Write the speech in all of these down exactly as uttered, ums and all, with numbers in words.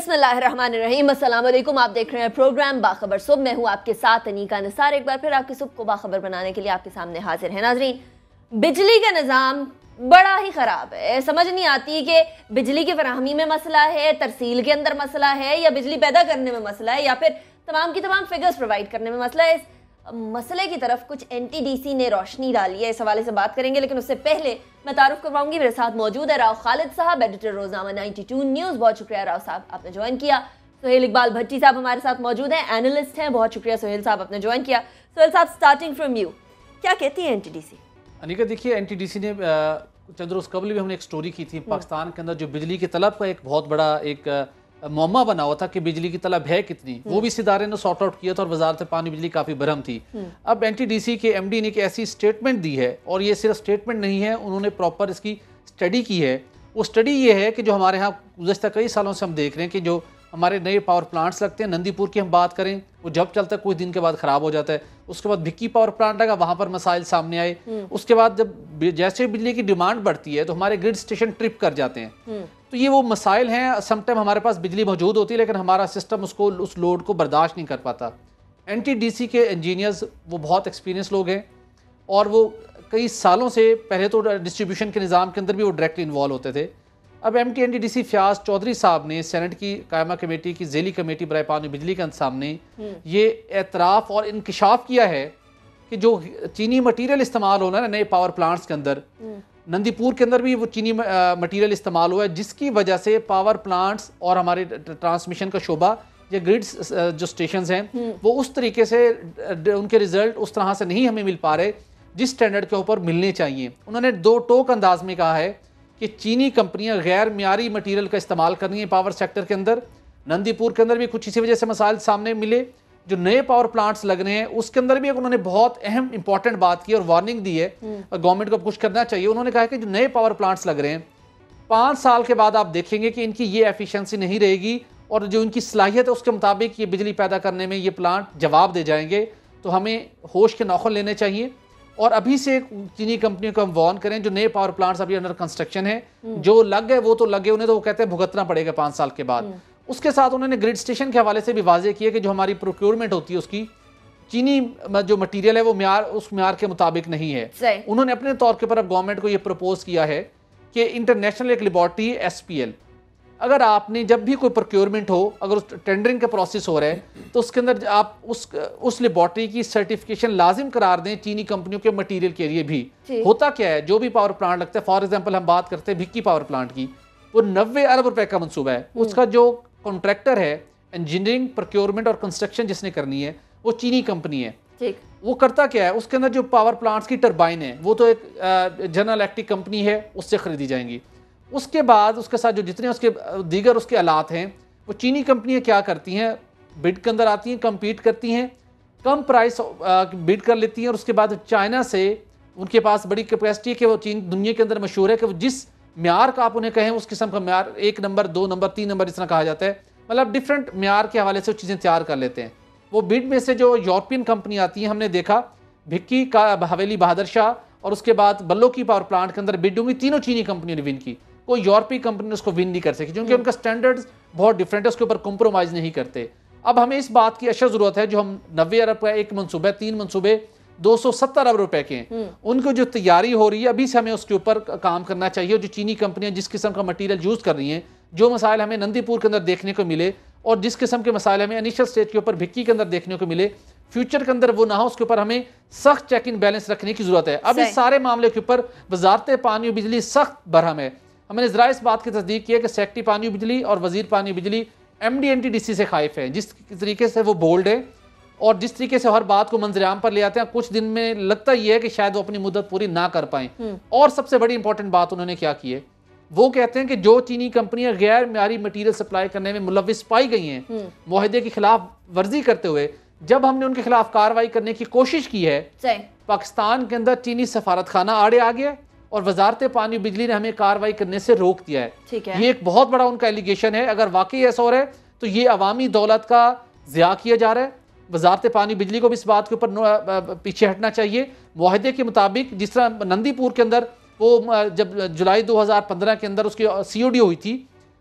बिस्मिल्लाहिर्रहमानिर्रहीम, अस्सलाम वालेकुम। आप देख रहे हैं प्रोग्राम बाखबर सुबह। मैं हूं आपके साथ अनीका निसार। एक बार फिर आपकी सुबह को बाखबर बनाने के लिए आपके सामने हाजिर है। नाजरीन, बिजली का निज़ाम बड़ा ही ख़राब है। समझ नहीं आती कि बिजली की फराहमी में मसला है, तरसील के अंदर मसला है, या बिजली पैदा करने में मसला है, या फिर तमाम की तमाम फिगर्स प्रोवाइड करने में मसला है। इस मसले की तरफ कुछ एन टी डी सी ने रोशनी डाली है, इस हवाले से बात करेंगे। लेकिन उससे पहले मैं तारुफ करवाऊंगी, मेरे साथ मौजूद है राव खालिद साहब, editor Roznama ninety two news. बहुत शुक्रिया राव साहब, आपने ज्वाइन किया। सोहेल इकबाल भट्टी साहब हमारे साथ मौजूद हैं, एनालिस्ट हैं। बहुत शुक्रिया सोहेल साहब, आपने ज्वाइन किया। सोहेल साहब, स्टार्टिंग फ्रॉम यू, क्या कहती है N T D C? Anika, देखिए, एन टी डी सी ने चंद रोज़ कबल भी हमने एक स्टोरी की थी। पाकिस्तान के अंदर जो बिजली की तलब का एक बहुत बड़ा एक मौमा बना हुआ था कि बिजली की तलब है कितनी, वो भी इस इदारे ने सॉर्ट आउट किया था और वजारत पानी बिजली काफ़ी बरहम थी। अब एन टी डी सी के एम डी ने एक ऐसी स्टेटमेंट दी है, और ये सिर्फ स्टेटमेंट नहीं है, उन्होंने प्रॉपर इसकी स्टडी की है। वो स्टडी ये है कि जो हमारे यहाँ गुज़श्ता कई सालों से हम देख रहे हैं कि जो हमारे नए पावर प्लांट्स लगते हैं, नंदीपुर की हम बात करें, वो जब चलता है कुछ दिन के बाद ख़राब हो जाता है। उसके बाद भिक्की पावर प्लांट लगा, वहाँ पर मसाइल सामने आए। उसके बाद जब जैसे बिजली की डिमांड बढ़ती है तो हमारे ग्रिड स्टेशन ट्रिप कर जाते हैं। तो ये वो मसाइल हैं। समटाइम हमारे पास बिजली मौजूद होती है लेकिन हमारा सिस्टम उसको उस लोड को बर्दाश्त नहीं कर पाता। एन टी डी सी के इंजीनियर्स वो बहुत एक्सपीरियंस लोग हैं, और वो कई सालों से पहले तो डिस्ट्रीब्यूशन के निज़ाम के अंदर भी वो डायरेक्टली इन्वॉल्व होते थे। अब M T N D D C Fayaz Chaudhry साहब ने सेनेट की कायमा कमेटी की ज़ेली कमेटी बराए पानी बिजली के सामने ये एतराफ़ और इंकशाफ किया है कि जो चीनी मटीरियल इस्तेमाल होना है नए पावर प्लांट्स के अंदर, नंदीपुर के अंदर भी वो चीनी मटीरियल इस्तेमाल हुआ है, जिसकी वजह से पावर प्लांट्स और हमारे ट्रांसमिशन का शोबा या ग्रिड जो स्टेशंस हैं वो उस तरीके से उनके रिजल्ट उस तरह से नहीं हमें मिल पा रहे जिस स्टैंडर्ड के ऊपर मिलने चाहिए। उन्होंने दो टोक अंदाज में कहा है कि चीनी कंपनियां गैर मियारी मटीरियल का इस्तेमाल कर रही हैं पावर सेक्टर के अंदर। नंदीपुर के अंदर भी कुछ इसी वजह से मसाइल सामने मिले। जो नए पावर प्लांट्स लग रहे हैं उसके अंदर भी उन्होंने बहुत अहम इंपॉर्टेंट बात की और वार्निंग दी है, गवर्नमेंट को कुछ करना चाहिए। उन्होंने कहा कि जो नए पावर प्लांट्स लग रहे हैं पाँच साल के बाद आप देखेंगे कि इनकी ये एफिशिएंसी नहीं रहेगी, और जो इनकी सलाहियत है उसके मुताबिक ये बिजली पैदा करने में ये प्लांट जवाब दे जाएंगे। तो हमें होश के नौखन लेने चाहिए, और अभी से चीनी कंपनियों को हम वार्न करें। जो नए पावर प्लांट्स अभी अंडर कंस्ट्रक्शन है, जो लग गए वो तो लगे, उन्हें तो वो कहते हैं भुगतना पड़ेगा पाँच साल के बाद। उसके साथ उन्होंने ग्रिड स्टेशन के हवाले से भी वाजे किया कि जो हमारी प्रोक्योरमेंट होती है उसकी चीनी जो मटीरियल है वो म्यार उस म्यार के मुताबिक नहीं है। उन्होंने अपने तौर के ऊपर अब गवर्नमेंट को ये प्रपोज किया है कि इंटरनेशनल एक लेबॉर्ट्री एस पी एल, अगर आपने जब भी कोई प्रोक्योरमेंट हो, अगर उस टेंडरिंग का प्रोसेस हो रहा है तो उसके अंदर आप उस उस लेबॉर्ट्री की सर्टिफिकेशन लाजिम करार दें चीनी कंपनियों के मटेरियल के लिए भी। होता क्या है, जो भी पावर प्लांट लगता है, फॉर एग्जांपल हम बात करते हैं भिक्की पावर प्लांट की, वो नब्बे अरब रुपए का मंसूबा है। उसका जो कॉन्ट्रैक्टर है, इंजीनियरिंग, प्रोक्योरमेंट और कंस्ट्रक्शन जिसने करनी है, वो चीनी कंपनी है। ठीक। वो करता क्या है, उसके अंदर जो पावर प्लांट्स की टरबाइन है वो तो एक जनरल इलेक्ट्रिक कंपनी है, उससे खरीदी जाएंगी। उसके बाद उसके साथ जो जितने उसके दीगर उसके आलात हैं, वो चीनी कंपनियां क्या करती हैं, बिड के अंदर आती हैं, कम्पीट करती हैं, कम प्राइस बिड कर लेती हैं, और उसके बाद चाइना से उनके पास बड़ी कैपेसिटी है कि वो चीन दुनिया के अंदर मशहूर है कि वो जिस म्यार का आप उन्हें कहें उस किस्म का म्यार, एक नंबर, दो नंबर, तीन नंबर इस तरह कहा जाता है, मतलब डिफरेंट म्यार के हवाले से वो चीज़ें तैयार कर लेते हैं। वो बिड में से जो यूरोपियन कंपनी आती हैं, हमने देखा भिक्की का हवेली बहादुर शाह और उसके बाद बल्लो की पावर प्लांट के अंदर बिड होंगी, तीनों चीनी कंपनी ने विन की। कोई यूरोपीय कंपनी उसको विन नहीं कर सकी क्योंकि उनका स्टैंडर्ड्स बहुत डिफरेंट है, उसके ऊपर कॉम्प्रोमाइज़ नहीं करते। अब हमें इस बात की अशद ज़रूरत है, जो हम नब्बे अरब का एक मनसूबे, तीन मनसूबे दो सौ सत्तर अरब रुपए के हैं, उनको जो तैयारी हो रही है अभी से हमें उसके ऊपर काम करना चाहिए। जो चीनी कंपनियां जिस किस्म का मटीरियल यूज़ कर रही हैं, जो मसाइल हमें नंदीपुर के अंदर देखने को मिले और जिस किस्म के मसाइल हमें इनिशियल स्टेज के ऊपर भिक्की के अंदर देखने को मिले, फ्यूचर के अंदर वो ना हो, उसके ऊपर हमें सख्त चेक इन बैलेंस रखने की जरूरत है। अब इस सारे मामले के ऊपर वजारत पानी और बिजली सख्त बरहम है। हमने ज़रा इस बात की तस्दीक की है कि सेक्रेटरी पानी बिजली और वजीर पानी बिजली M D N T D C से खाइफ है, जिस तरीके से वो बोल्ड है और जिस तरीके से हर बात को मंजरेआम पर ले आते हैं। कुछ दिन में लगता ही है कि शायद वो अपनी मुद्दत पूरी ना कर पाएं। और सबसे बड़ी इंपॉर्टेंट बात उन्होंने क्या की है, वो कहते हैं कि जो चीनी कंपनियां गैर म्यारी मटीरियल सप्लाई करने में मुलविस पाई गई हैं मुआहदे की खिलाफ वर्जी करते हुए, जब हमने उनके खिलाफ कार्रवाई करने की कोशिश की है, पाकिस्तान के अंदर चीनी सफारत खाना आड़े आ गया और वजारत पानी बिजली ने हमें कार्रवाई करने से रोक दिया है। ठीक है, ये एक बहुत बड़ा उनका एलिगेशन है। अगर वाकई ऐसा हो रहा है तो ये अवामी दौलत का ज़िया किया जा रहा है। वजारत पानी बिजली को भी इस बात के ऊपर पीछे हटना चाहिए। मुआहदे के मुताबिक जिस तरह नंदीपुर के अंदर वो जब जुलाई दो हज़ार पंद्रह के अंदर उसकी सी ओ डी हुई थी,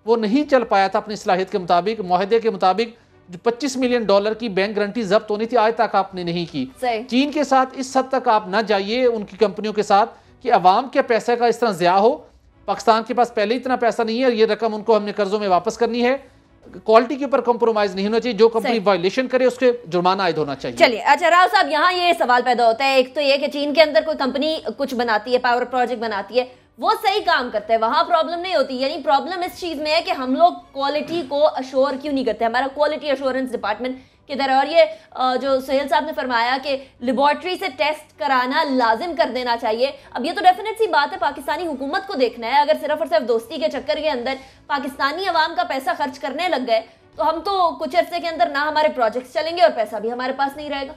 वो नहीं चल पाया था अपनी सलाहियत के मुताबिक, मुआहदे के मुताबिक जो पच्चीस मिलियन डॉलर की बैंक गारंटी जब्त होनी थी आज तक आपने नहीं की। चीन के साथ इस हद तक आप ना जाइए उनकी कंपनियों के साथ कि अवाम के पैसे का इस तरह ज़िया हो। पाकिस्तान के पास पहले इतना पैसा नहीं है, ये रकम उनको हमने कर्जों में वापस करनी है। क्वालिटी के ऊपर कॉम्प्रोमाइज नहीं होना चाहिए, जो कंपनी वायलेशन करे उसके जुर्माना आयद होना चाहिए। चलिए अच्छा राव साहब, यहाँ ये सवाल पैदा होता है, एक तो ये कि चीन के अंदर कोई कंपनी कुछ बनाती है, पावर प्रोजेक्ट बनाती है, वो सही काम करता है, वहां प्रॉब्लम नहीं होती। यानी प्रॉब्लम इस चीज में है कि हम लोग क्वालिटी को अश्योर क्यों नहीं करते, हमारा क्वालिटी अश्योरेंस डिपार्टमेंट किधर है। और ये जो सोहेल साहब ने फरमाया कि लेबोरेटरी से टेस्ट कराना लाजिम कर देना चाहिए, अब ये तो डेफिनेट सी बात है, पाकिस्तानी हुकूमत को देखना है। अगर सिर्फ और सिर्फ दोस्ती के चक्कर के अंदर पाकिस्तानी अवाम का पैसा खर्च करने लग गए तो हम तो कुछ अर्से के अंदर ना हमारे प्रोजेक्ट्स चलेंगे और पैसा भी हमारे पास नहीं रहेगा।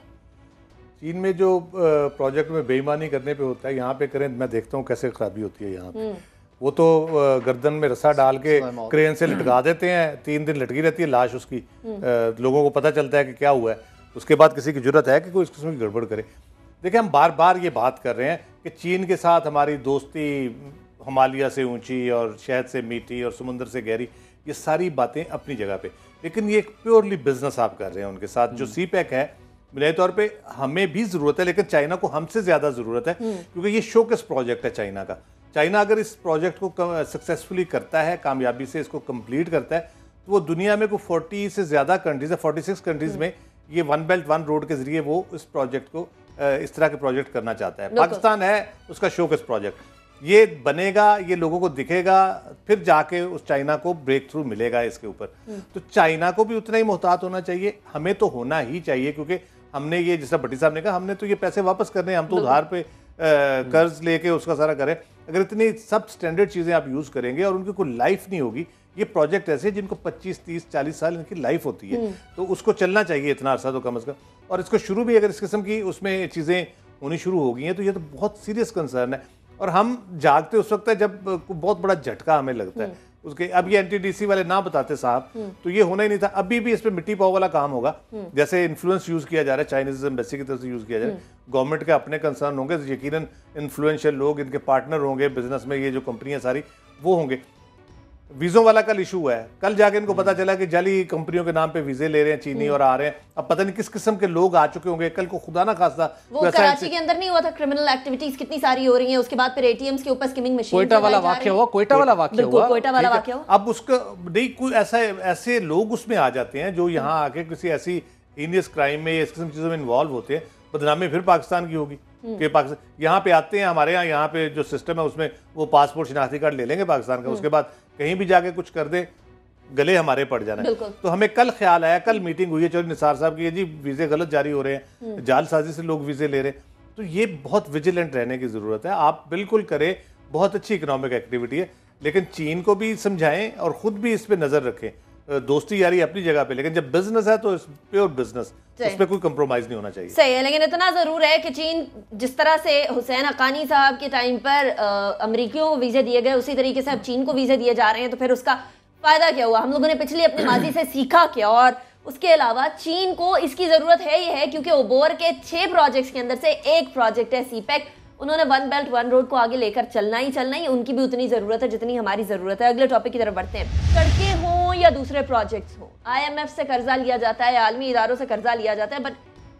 चीन में जो प्रोजेक्ट में बेईमानी करने पे होता है, यहाँ पे करें, मैं देखता हूँ कैसे खराबी होती है यहाँ पे। वो तो गर्दन में रस्सा डाल के क्रेन से लटका देते हैं, तीन दिन लटकी रहती है लाश उसकी, लोगों को पता चलता है कि क्या हुआ है, उसके बाद किसी की जरूरत है कि कोई इस किस्म की गड़बड़ करे। देखिए हम बार बार ये बात कर रहे हैं कि चीन के साथ हमारी दोस्ती हिमालय से ऊंची और शहद से मीठी और समुंदर से गहरी, ये सारी बातें अपनी जगह पे, लेकिन ये एक प्योरली बिजनेस आप कर रहे हैं उनके साथ। जो सी पैक है मेरे तौर पे हमें भी ज़रूरत है, लेकिन चाइना को हमसे ज़्यादा ज़रूरत है, क्योंकि ये शोकेस प्रोजेक्ट है चाइना का। चाइना अगर इस प्रोजेक्ट को सक्सेसफुली करता है, कामयाबी से इसको कंप्लीट करता है, तो वो दुनिया में कोई फोर्टी से ज़्यादा कंट्रीज़ है, फोर्टी सिक्स कंट्रीज़ में ये वन बेल्ट वन रोड के जरिए वो इस प्रोजेक्ट को, इस तरह के प्रोजेक्ट करना चाहता है। पाकिस्तान है उसका शोकेस प्रोजेक्ट, ये बनेगा, ये लोगों को दिखेगा, फिर जाके उस चाइना को ब्रेक थ्रू मिलेगा इसके ऊपर। तो चाइना को भी उतना ही मोहतात होना चाहिए, हमें तो होना ही चाहिए, क्योंकि हमने ये, जैसा भट्टी साहब ने कहा, हमने तो ये पैसे वापस करने हैं, हम तो उधार पे कर्ज लेके उसका सारा करें। अगर इतनी सब स्टैंडर्ड चीज़ें आप यूज़ करेंगे और उनकी कोई लाइफ नहीं होगी, ये प्रोजेक्ट ऐसे जिनको पच्चीस तीस चालीस साल इनकी लाइफ होती है, तो उसको चलना चाहिए इतना अरसा तो कम अज़ कम। और इसको शुरू भी अगर इस किस्म की उसमें चीज़ें होनी शुरू हो गई हैं तो ये तो बहुत सीरियस कंसर्न है। और हम जागते उस वक्त है जब बहुत बड़ा झटका हमें लगता है उसके। अब ये एनटीडीसी वाले ना बताते साहब तो ये होना ही नहीं था। अभी भी इस पे मिट्टी पाव वाला काम होगा, जैसे इन्फ्लुएंस यूज किया जा रहा है, चाइनीज एम्बेसी की तरफ से यूज किया जा रहा है। गवर्नमेंट के अपने कंसर्न होंगे, यकीनन इन्फ्लुएंशियल लोग, इनके पार्टनर होंगे बिजनेस में, ये जो कंपनियां सारी वो होंगे। वीज़ों वाला कल इशू हुआ है, कल जाके इनको पता चला कि जाली कंपनियों के नाम पे वीजे ले रहे हैं चीनी और आ रहे हैं। अब पता नहीं किस किस्म के लोग आ चुके होंगे, कल को खुदा ना खास्ता वो कराची के अंदर नहीं हुआ था, क्रिमिनल एक्टिविटीज कितनी सारी हो रही हैं, उसके बाद फिर एटीएम्स के ऊपर स्किमिंग मशीन, कोयटा वाला वाकया हुआ, कोयटा वाला वाकया हुआ, कोयटा वाला वाकया हुआ। अब उसका नहीं, कोई ऐसा ऐसे लोग उसमें आ जाते हैं जो यहाँ आके किसी ऐसी हीनियस क्राइम में, इस किस्म चीजों में इन्वॉल्व होते हैं, बदनामी फिर पाकिस्तान की होगी कि पाकिस्तान यहाँ पे आते हैं। हमारे यहाँ यहाँ पे जो सिस्टम है उसमें वो पासपोर्ट शिनाख्ती कार्ड ले लेंगे पाकिस्तान का, उसके बाद कहीं भी जाके कुछ कर दे, गले हमारे पड़ जाना है। तो हमें कल ख्याल आया, कल मीटिंग हुई है चौधरी निसार साहब की, जी वीजे गलत जारी हो रहे हैं, जालसाजी से लोग वीजे ले रहे हैं, तो ये बहुत विजिलेंट रहने की जरूरत है। आप बिल्कुल करें, बहुत अच्छी इकोनॉमिक एक्टिविटी है, लेकिन चीन को भी समझाएं और खुद भी इस पे नजर रखें। दोस्ती यारी अपनी जगह पे, लेकिन जब बिजनेस है तो प्योर बिजनेस, उस पर कोई कंप्रोमाइज नहीं होना चाहिए। सही है, लेकिन इतना जरूर है कि चीन जिस तरह से हुसैन हक्कानी साहब के टाइम पर अमेरिकियों को वीजे दिए गए, उसी तरीके से अब चीन को वीजे दिए जा रहे हैं, तो फिर उसका फायदा क्या हुआ? हम लोगों ने पिछली अपनी माजी से सीखा क्या? और उसके अलावा चीन को इसकी जरूरत है ही है, क्योंकि ओबोर के छह प्रोजेक्ट्स के अंदर से एक प्रोजेक्ट है सी पैक, उन्होंने वन बेल्ट वन रोड को आगे लेकर चलना ही चलना ही, उनकी भी उतनी जरूरत है जितनी हमारी जरूरत है। अगले टॉपिक की तरफ बढ़ते हैं। सड़कें हों या दूसरे प्रोजेक्ट्स हों, आईएमएफ से कर्जा लिया जाता है, आलमी इदारों से कर्जा लिया जाता है, बट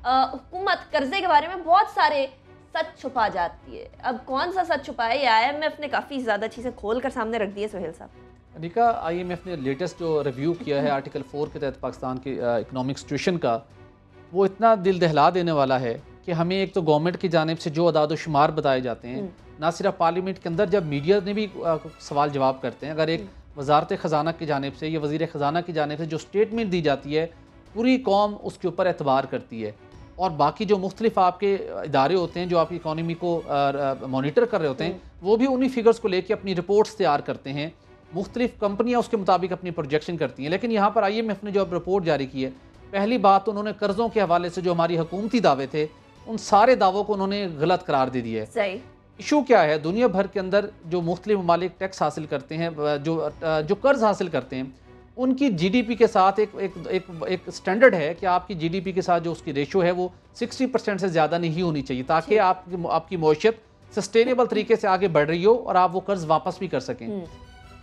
हुकूमत कर्जे के बारे में बहुत सारे सच छुपा जाती है। अब कौन सा सच छुपा है? आईएमएफ ने काफी ज्यादा चीजें खोल कर सामने रख दी है। सोहेल साहब, अनिका, आईएमएफ ने लेटेस्ट जो रिव्यू किया है आर्टिकल फोर के तहत पाकिस्तान के इकोनॉमिक सिचुएशन का, वो इतना दिल दहला देने वाला है कि हमें एक तो गवर्नमेंट की जानिब से जो अदाद शुमार बताए जाते हैं, ना सिर्फ पार्लियामेंट के अंदर, जब मीडिया ने भी सवाल जवाब करते हैं, अगर एक वजारत ख़जाना की जानिब से या वज़ीर ख़जाना की जानिब से जो स्टेटमेंट दी जाती है, पूरी कौम उसके ऊपर एतबार करती है। और बाकी जो मुख्तलिफ आपके इदारे होते हैं जो आपकी इकॉनमी को मॉनिटर कर रहे होते हैं, वो भी उन्हीं फिगर्स को लेकर अपनी रिपोर्ट्स तैयार करते हैं। मुख्तलिफ कंपनियाँ उसके मुताबिक अपनी प्रोजेक्शन करती हैं। लेकिन यहाँ पर आई एम एफ ने जो अब रिपोर्ट जारी की है, पहली बात तो उन्होंने कर्ज़ों के हवाले से जो हमारी हुकूमती दावे थे, उन सारे दावों को उन्होंने गलत करार दे दिया है। सही। इशू क्या है? दुनिया भर के अंदर जो मुख्तलिफ ममालिक टैक्स हासिल करते हैं, जो जो कर्ज हासिल करते हैं, उनकी जीडीपी के साथ एक एक एक, एक स्टैंडर्ड है कि आपकी जीडीपी के साथ जो उसकी रेशो है वो साठ परसेंट से ज़्यादा नहीं होनी चाहिए, ताकि आपकी आपकी मईशत सस्टेनेबल तरीके से आगे बढ़ रही हो और आप वो कर्ज वापस भी कर सकें।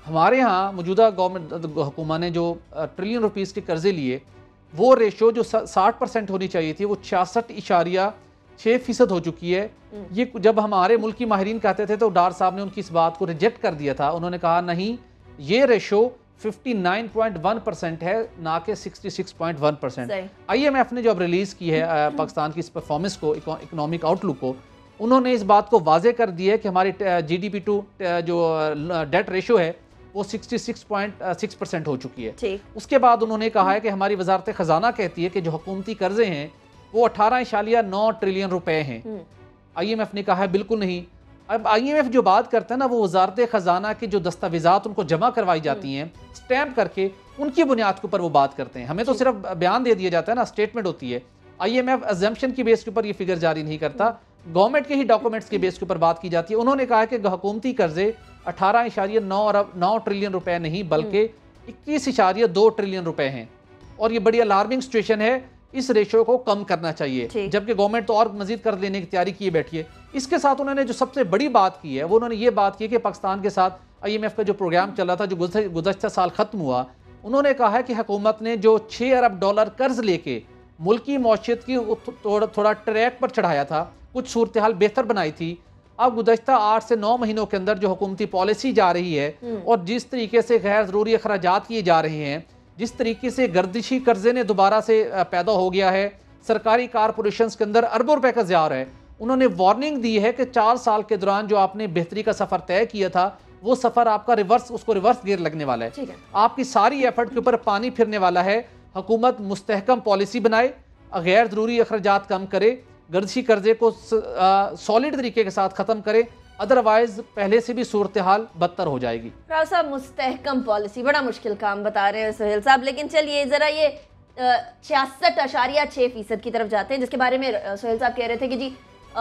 हमारे यहाँ मौजूदा गवर्नमेंट हुकूमत ने जो ट्रिलियन रुपीज़ के कर्जे लिए, वो रेशो जो साठ परसेंट होनी चाहिए थी वो छियासठ इशारिया छः फीसद हो चुकी है। ये जब हमारे मुल्क की माहिरीन कहते थे तो डार साहब ने उनकी इस बात को रिजेक्ट कर दिया था। उन्होंने कहा नहीं, ये रेशो उनसठ पॉइंट वन परसेंट है, ना कि छियासठ पॉइंट वन परसेंट। आईएमएफ ने जो अब रिलीज़ की है पाकिस्तान की इस परफॉर्मेंस को, इकोनॉमिक आउटलुक को, उन्होंने इस बात को वाजे कर दिया है कि हमारी जीडीपी टू जो डेट रेशो है वो छियासठ पॉइंट सिक्स परसेंट हो चुकी है। उसके बाद उन्होंने कहा है कि हमारी वजारत खजाना कहती है कि जो हुकूमती कर्जे हैं वो अठारह इशारिया नौ ट्रिलियन रुपए हैं। आईएमएफ ने कहा है बिल्कुल नहीं। अब आईएमएफ जो बात करता है ना, वो वजारत खजाना की जो दस्तावेजात उनको जमा करवाई जाती हैं स्टैम्प करके, उनकी बुनियाद के ऊपर वो बात करते हैं। हमें तो सिर्फ बयान दे दिया जाता है ना, स्टेटमेंट होती है। आईएमएफ अजम्पशन की बेस के ऊपर ये फिगर जारी नहीं करता, गवर्नमेंट के ही डॉक्यूमेंट्स के बेस के ऊपर बात की जाती है। उन्होंने कहा कि हुकूमती कर्जे अठारह इशारिया नौ अरब नौ ट्रिलियन रुपए नहीं बल्कि इक्कीस इशारिया दो ट्रिलियन रुपए हैं। और ये बड़ी अलार्मिंग सिचुएशन है, इस रेशो को कम करना चाहिए, जबकि गवर्नमेंट तो और मजीद कर लेने की तैयारी किए बैठी है। इसके साथ उन्होंने जो सबसे बड़ी बात की है वो उन्होंने ये बात की कि पाकिस्तान के साथ आईएमएफ का जो प्रोग्राम चल रहा था जो गुज़श्ता साल खत्म हुआ, उन्होंने कहा है कि हुकूमत ने जो छः अरब डॉलर कर्ज लेके मुल्की मौशियत की थोड़ा थोड़ा ट्रैक पर चढ़ाया था, कुछ सूरत हाल बेहतर बनाई थी। अब गुज़श्ता आठ से नौ महीनों के अंदर जो हुकूमती पॉलिसी जा रही है और जिस तरीके से गैर ज़रूरी अखराजात किए जा रहे हैं, जिस तरीके से गर्दिशी कर्जे ने दोबारा से पैदा हो गया है, सरकारी कारपोरेशंस के अंदर अरबों रुपए का ज़ियार है, उन्होंने वार्निंग दी है कि चार साल के दौरान जो आपने बेहतरी का सफ़र तय किया था वो सफ़र आपका रिवर्स उसको रिवर्स गियर लगने वाला है, है। आपकी सारी एफर्ट के ऊपर पानी फिरने वाला है। हुकूमत मुस्तहकम पॉलिसी बनाए, गैर ज़रूरी अखराजात कम करे, गर्दिशी कर्जे को सॉलिड तरीके के साथ ख़त्म करे, अदरवाइज पहले से भी सूरत हाल बदतर हो जाएगी। साहब मुस्तहकम पॉलिसी बड़ा मुश्किल काम बता रहे हैं सोहेल साहब, लेकिन चलिए ज़रा ये छियासठ अशारिया छः फीसद की तरफ जाते हैं, जिसके बारे में सोहेल साहब कह रहे थे कि जी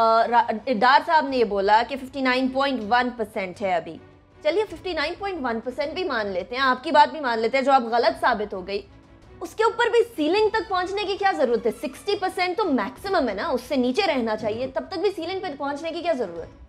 डार साहब ने ये बोला कि उनसठ पॉइंट वन परसेंट है अभी। चलिए उनसठ पॉइंट वन परसेंट भी मान लेते हैं, आपकी बात भी मान लेते हैं, जो आप गलत साबित हो गई, उसके ऊपर भी सीलिंग तक पहुंचने की क्या जरूरत है? साठ परसेंट तो मैक्सिमम है ना, उससे नीचे रहना चाहिए, तब तक भी सीलिंग पे पहुंचने की क्या जरूरत है?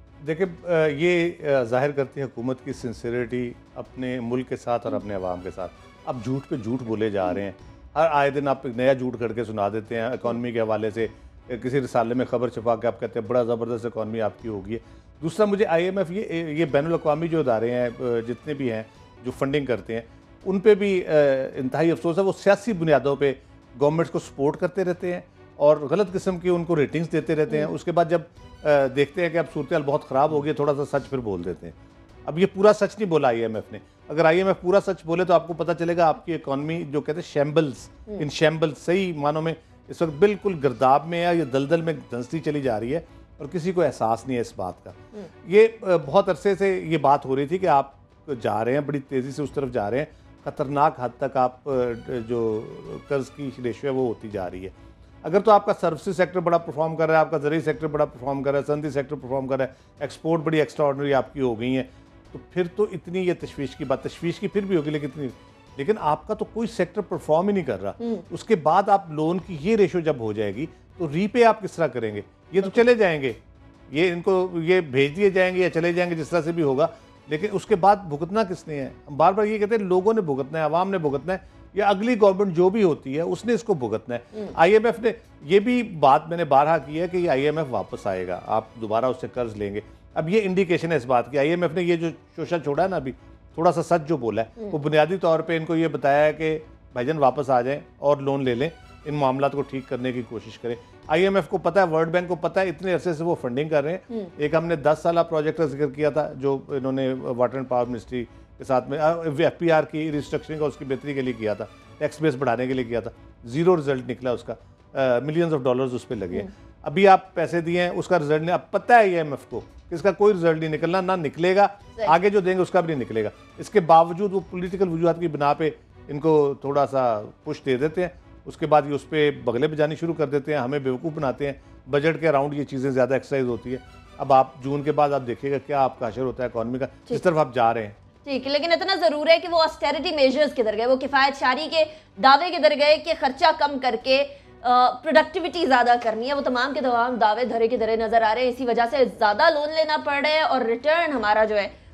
देखिए, ये जाहिर करती है हुकूमत की सिंसियरिटी अपने मुल्क के साथ और अपने अवाम के साथ। अब झूठ पे झूठ बोले जा रहे हैं, हर आए दिन आप एक नया झूठ करके सुना देते हैं। इकॉनमी के हवाले से किसी रिसाले में खबर छपा के आप कहते हैं बड़ा ज़बरदस्त इकॉनमी आपकी होगी है। दूसरा, मुझे आईएमएफ ये ये बैनुल अक़वामी जो इदारे हैं जितने भी हैं जो फंडिंग करते हैं, उन पे भी इंतहाई अफसोस है। वो सियासी बुनियादों पे गवर्नमेंट को सपोर्ट करते रहते हैं और गलत किस्म की उनको रेटिंग्स देते रहते हैं। उसके बाद जब देखते हैं कि अब सूरत हाल बहुत ख़राब हो गई, थोड़ा सा सच फिर बोल देते हैं। अब ये पूरा सच नहीं बोला आईएमएफ ने। अगर आईएमएफ पूरा सच बोले तो आपको पता चलेगा आपकी इकॉनमी जो कहते हैं शैम्बल्स इन शैम्बल्स, सही मानों में इस वक्त बिल्कुल गिरदाब में है, ये दलदल में धंसती चली जा रही है और किसी को एहसास नहीं है इस बात का। ये बहुत अरसे से ये बात हो रही थी कि आप जा रहे हैं, बड़ी तेज़ी से उस तरफ जा रहे हैं, ख़तरनाक हद तक आप जो कर्ज की रेशो है वो होती जा रही है। अगर तो आपका सर्विसेज सेक्टर बड़ा परफॉर्म कर रहा है, आपका ज़रूरी सेक्टर बड़ा परफॉर्म कर रहा है, सनदी सेक्टर परफॉर्म कर रहा है, एक्सपोर्ट बड़ी एक्स्ट्राऑर्डिनरी आपकी हो गई है, तो फिर तो इतनी ये तशवीश की बात, तशवीश की फिर भी होगी, लेकिन इतनी लेकिन आपका तो कोई सेक्टर परफॉर्म ही नहीं कर रहा। उसके बाद आप लोन की ये रेशो जब हो जाएगी तो रीपे आप किस तरह करेंगे? ये तो चले जाएंगे, ये इनको ये भेज दिए जाएंगे या चले जाएंगे, जिस तरह से भी होगा, लेकिन उसके बाद भुगतना किसने है? बार बार ये कहते हैं लोगों ने भुगतना है, अवाम ने भुगतना है, या अगली गवर्नमेंट जो भी होती है उसने इसको भुगतना है। आईएमएफ ने ये भी बात मैंने बारहा की है कि ये आईएमएफ वापस आएगा, आप दोबारा उससे कर्ज लेंगे। अब ये इंडिकेशन है इस बात की। आईएमएफ ने ये जो शोशा छोड़ा है ना, अभी थोड़ा सा सच जो बोला है, वो बुनियादी तौर पे इनको ये बताया है कि भाईजान वापस आ जाएं और लोन ले लें, इन मामलों को ठीक करने की कोशिश करें। आईएमएफ को पता है, वर्ल्ड बैंक को पता है, इतने अरसे से वो फंडिंग कर रहे हैं। एक हमने दस साल प्रोजेक्ट का जिक्र किया था जो इन्होंने वाटर एंड पावर मिनिस्ट्री के साथ में एफ पी आर की रिस्ट्रक्चरिंग का उसकी बेहतरी के लिए किया था, टैक्स बेस बढ़ाने के लिए किया था। जीरो रिजल्ट निकला उसका, मिलियंस ऑफ डॉलर्स उस पर लगे हैं। अभी आप पैसे दिए हैं, उसका रिजल्ट नहीं, अब पता है आईएमएफ को कि इसका कोई रिजल्ट नहीं निकलना, ना निकलेगा, आगे जो देंगे उसका भी नहीं निकलेगा। इसके बावजूद वो पॉलिटिकल वजूहात की बिना पे इनको थोड़ा सा पुश दे देते हैं, उसके बाद ये उस पर बगले बजानी शुरू कर देते हैं, हमें बेवकूफ़ बनाते हैं। बजट के अराउंड ये चीज़ें ज़्यादा एक्सरसाइज होती है। अब आप जून के बाद आप देखिएगा क्या आपका असर होता है इकॉनमी का, जिस तरफ आप जा रहे हैं। ठीक है, लेकिन इतना ज़रूर है कि वो ऑस्टेरिटी मेजर्स किधर गए, वो किफ़ायत शारी के दावे किधर गए कि खर्चा कम करके प्रोडक्टिविटी ज़्यादा करनी है, वो तमाम के तमाम दावे धरे के धरे नज़र आ रहे हैं। इसी वजह से ज़्यादा लोन लेना पड़ रहा है और रिटर्न हमारा जो है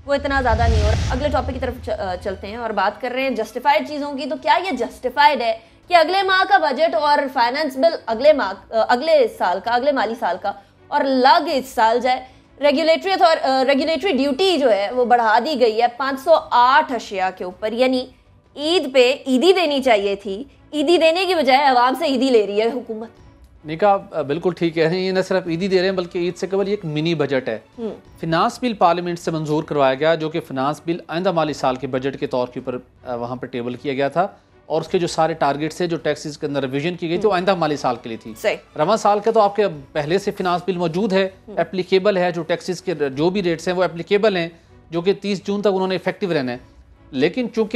वो इतना ज़्यादा नहीं हो रहा। अगले टॉपिक की तरफ चलते हैं और बात कर रहे हैं जस्टिफाइड चीज़ों की। तो क्या ये जस्टिफाइड है कि अगले माह का बजट और फाइनेंस बिल अगले माह अगले साल का अगले माली साल का और लग इस साल जाए? रेगुलेटरी और रेगुलेटरी ड्यूटी जो है वो बढ़ा दी गई है पाँच सौ आठ अशिया के ऊपर, यानी ईद पे ईदी देनी चाहिए थी, ईदी देने की बजाय आवाम से ईदी ले रही है हुकूमत। निका बिल्कुल ठीक है, ये न सिर्फ ईदी दे रहे हैं बल्कि ईद से कबल एक मिनी बजट है। फिनांस बिल पार्लियामेंट से मंजूर करवाया गया, जो कि फिनांस बिल आइंदा माली साल के बजट के तौर के ऊपर वहाँ पर टेबल किया गया था, और उसके जो सारे टारगेट्स है जो टैक्सेस के अंदर रिवीजन की गई थी वो आइंदा माली साल के लिए थी। रवा साल के तो आपके पहले से फिनांस बिल मौजूद है, एप्लीकेबल है, जो टैक्सेस के जो भी रेट्स हैं वो एप्लीकेबल हैं, जो कि तीस जून तक उन्होंने इफेक्टिव रहना है। लेकिन चूंकि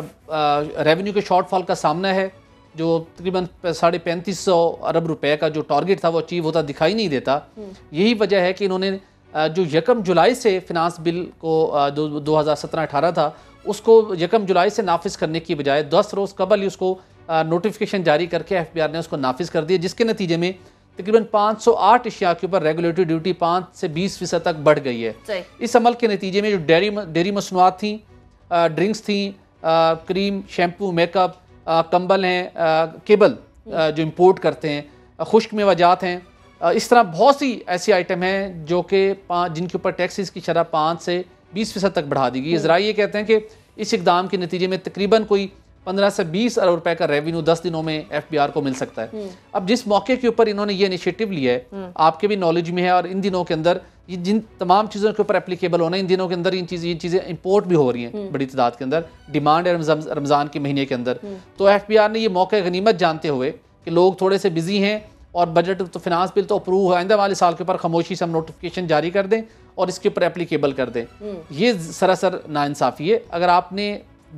रेवेन्यू के शॉर्टफॉल का सामना है, जो तकरीबन साढ़े पैंतीस सौ अरब रुपए का जो टारगेट था वो अचीव होता दिखाई नहीं देता। यही वजह है कि इन्होंने जो यकम जुलाई से फिनांस बिल को दो हज़ार सत्रह अठारह था उसको यकम जुलाई से नाफिज करने की बजाय दस रोज़ कबल ही उसको नोटिफिकेशन जारी करके एफ बी आर ने उसको नाफिज कर दिया, जिसके नतीजे में तकरीबन पाँच सौ आठ अशिया के ऊपर रेगुलेटरी ड्यूटी पाँच से बीस फीसद तक बढ़ गई है। इस अमल के नतीजे में जो डेयरी डेयरी मसनूआत थी, ड्रिंक्स थी, क्रीम, शैम्पू, मेकअप, कंबल हैं, केबल जो इंपोर्ट करते हैं, खुश्क मेवाजात हैं, इस तरह बहुत सी ऐसी आइटम हैं जो कि जिनके ऊपर टैक्सेस की शरह पाँच से बीस फीसद तक बढ़ा दी गई। ज़रा ये कहते हैं कि इस इकदाम के नतीजे में तकरीबन कोई पंद्रह से बीस अरब रुपए का रेवेन्यू दस दिनों में एफ बी आर को मिल सकता है। अब जिस मौके के ऊपर इन्होंने ये इनिशिएटिव लिया है, आपके भी नॉलेज में है, और इन दिनों के अंदर ये जिन तमाम चीज़ों के ऊपर एप्लीकेबल होना है, इन दिनों के अंदर इन चीज़ें ये चीज़ें इंपोर्ट भी हो रही हैं बड़ी तादाद के अंदर, डिमांड है रमज़ान के महीने के अंदर। तो एफ बी आर ने ये मौका गनीमत जानते हुए कि लोग थोड़े से बिजी हैं और बजट तो फिनांस बिल तो अप्रूव है, आइंदा वाले साल के ऊपर खामोशी से हम नोटिफिकेशन जारी कर दें और इसके ऊपर एप्लीकेबल कर दें। ये सरासर नाइंसाफ़ी है। अगर आपने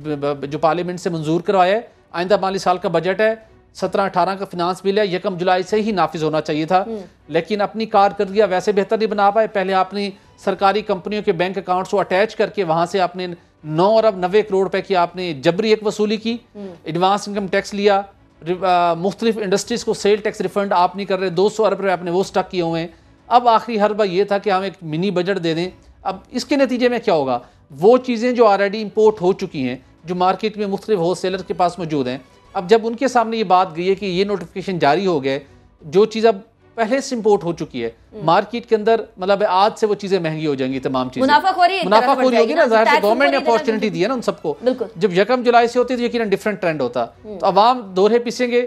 जो पार्लियामेंट से मंजूर करवाया है, आइंदा माली साल का बजट है, सत्रह अठारह का फिनांस बिल है, यकम जुलाई से ही नाफिज होना चाहिए था, लेकिन अपनी कारकर्दगी वैसे बेहतर नहीं बना पाए। पहले आपने सरकारी कंपनियों के बैंक अकाउंट्स को अटैच करके वहां से आपने नौ अरब नब्बे करोड़ रुपए की आपने जबरी एक वसूली की, एडवांस इनकम टैक्स लिया, मुख्तलिफ इंडस्ट्रीज को सेल टैक्स रिफंड आप नहीं कर रहे, दो सौ अरब रुपये आपने वो स्टक किए हुए हैं। अब आखिरी हरबा ये था कि हम एक मिनी बजट दे दें। अब इसके नतीजे में क्या होगा, वो चीज़ें जो ऑलरेडी इंपोर्ट हो चुकी हैं, जो मार्केट में मुख्तलिफ होल सेलर के पास मौजूद हैं, अब जब उनके सामने ये बात गई है कि ये नोटिफिकेशन जारी हो गया, जो चीज़ अब पहले से इंपोर्ट हो चुकी है मार्केट के अंदर, मतलब आज से वो चीज़ें महंगी हो जाएंगी, तमाम चीज़ें मुनाफाखोरी मुनाफाखोरी होगी ना, जाहिर से गवर्नमेंट ने अपॉर्चुनिटी दी है ना उन सबको। जब यकम जुलाई से होती तो यकीनन डिफरेंट ट्रेंड होता, तो अवाम दोहरे पिसेंगे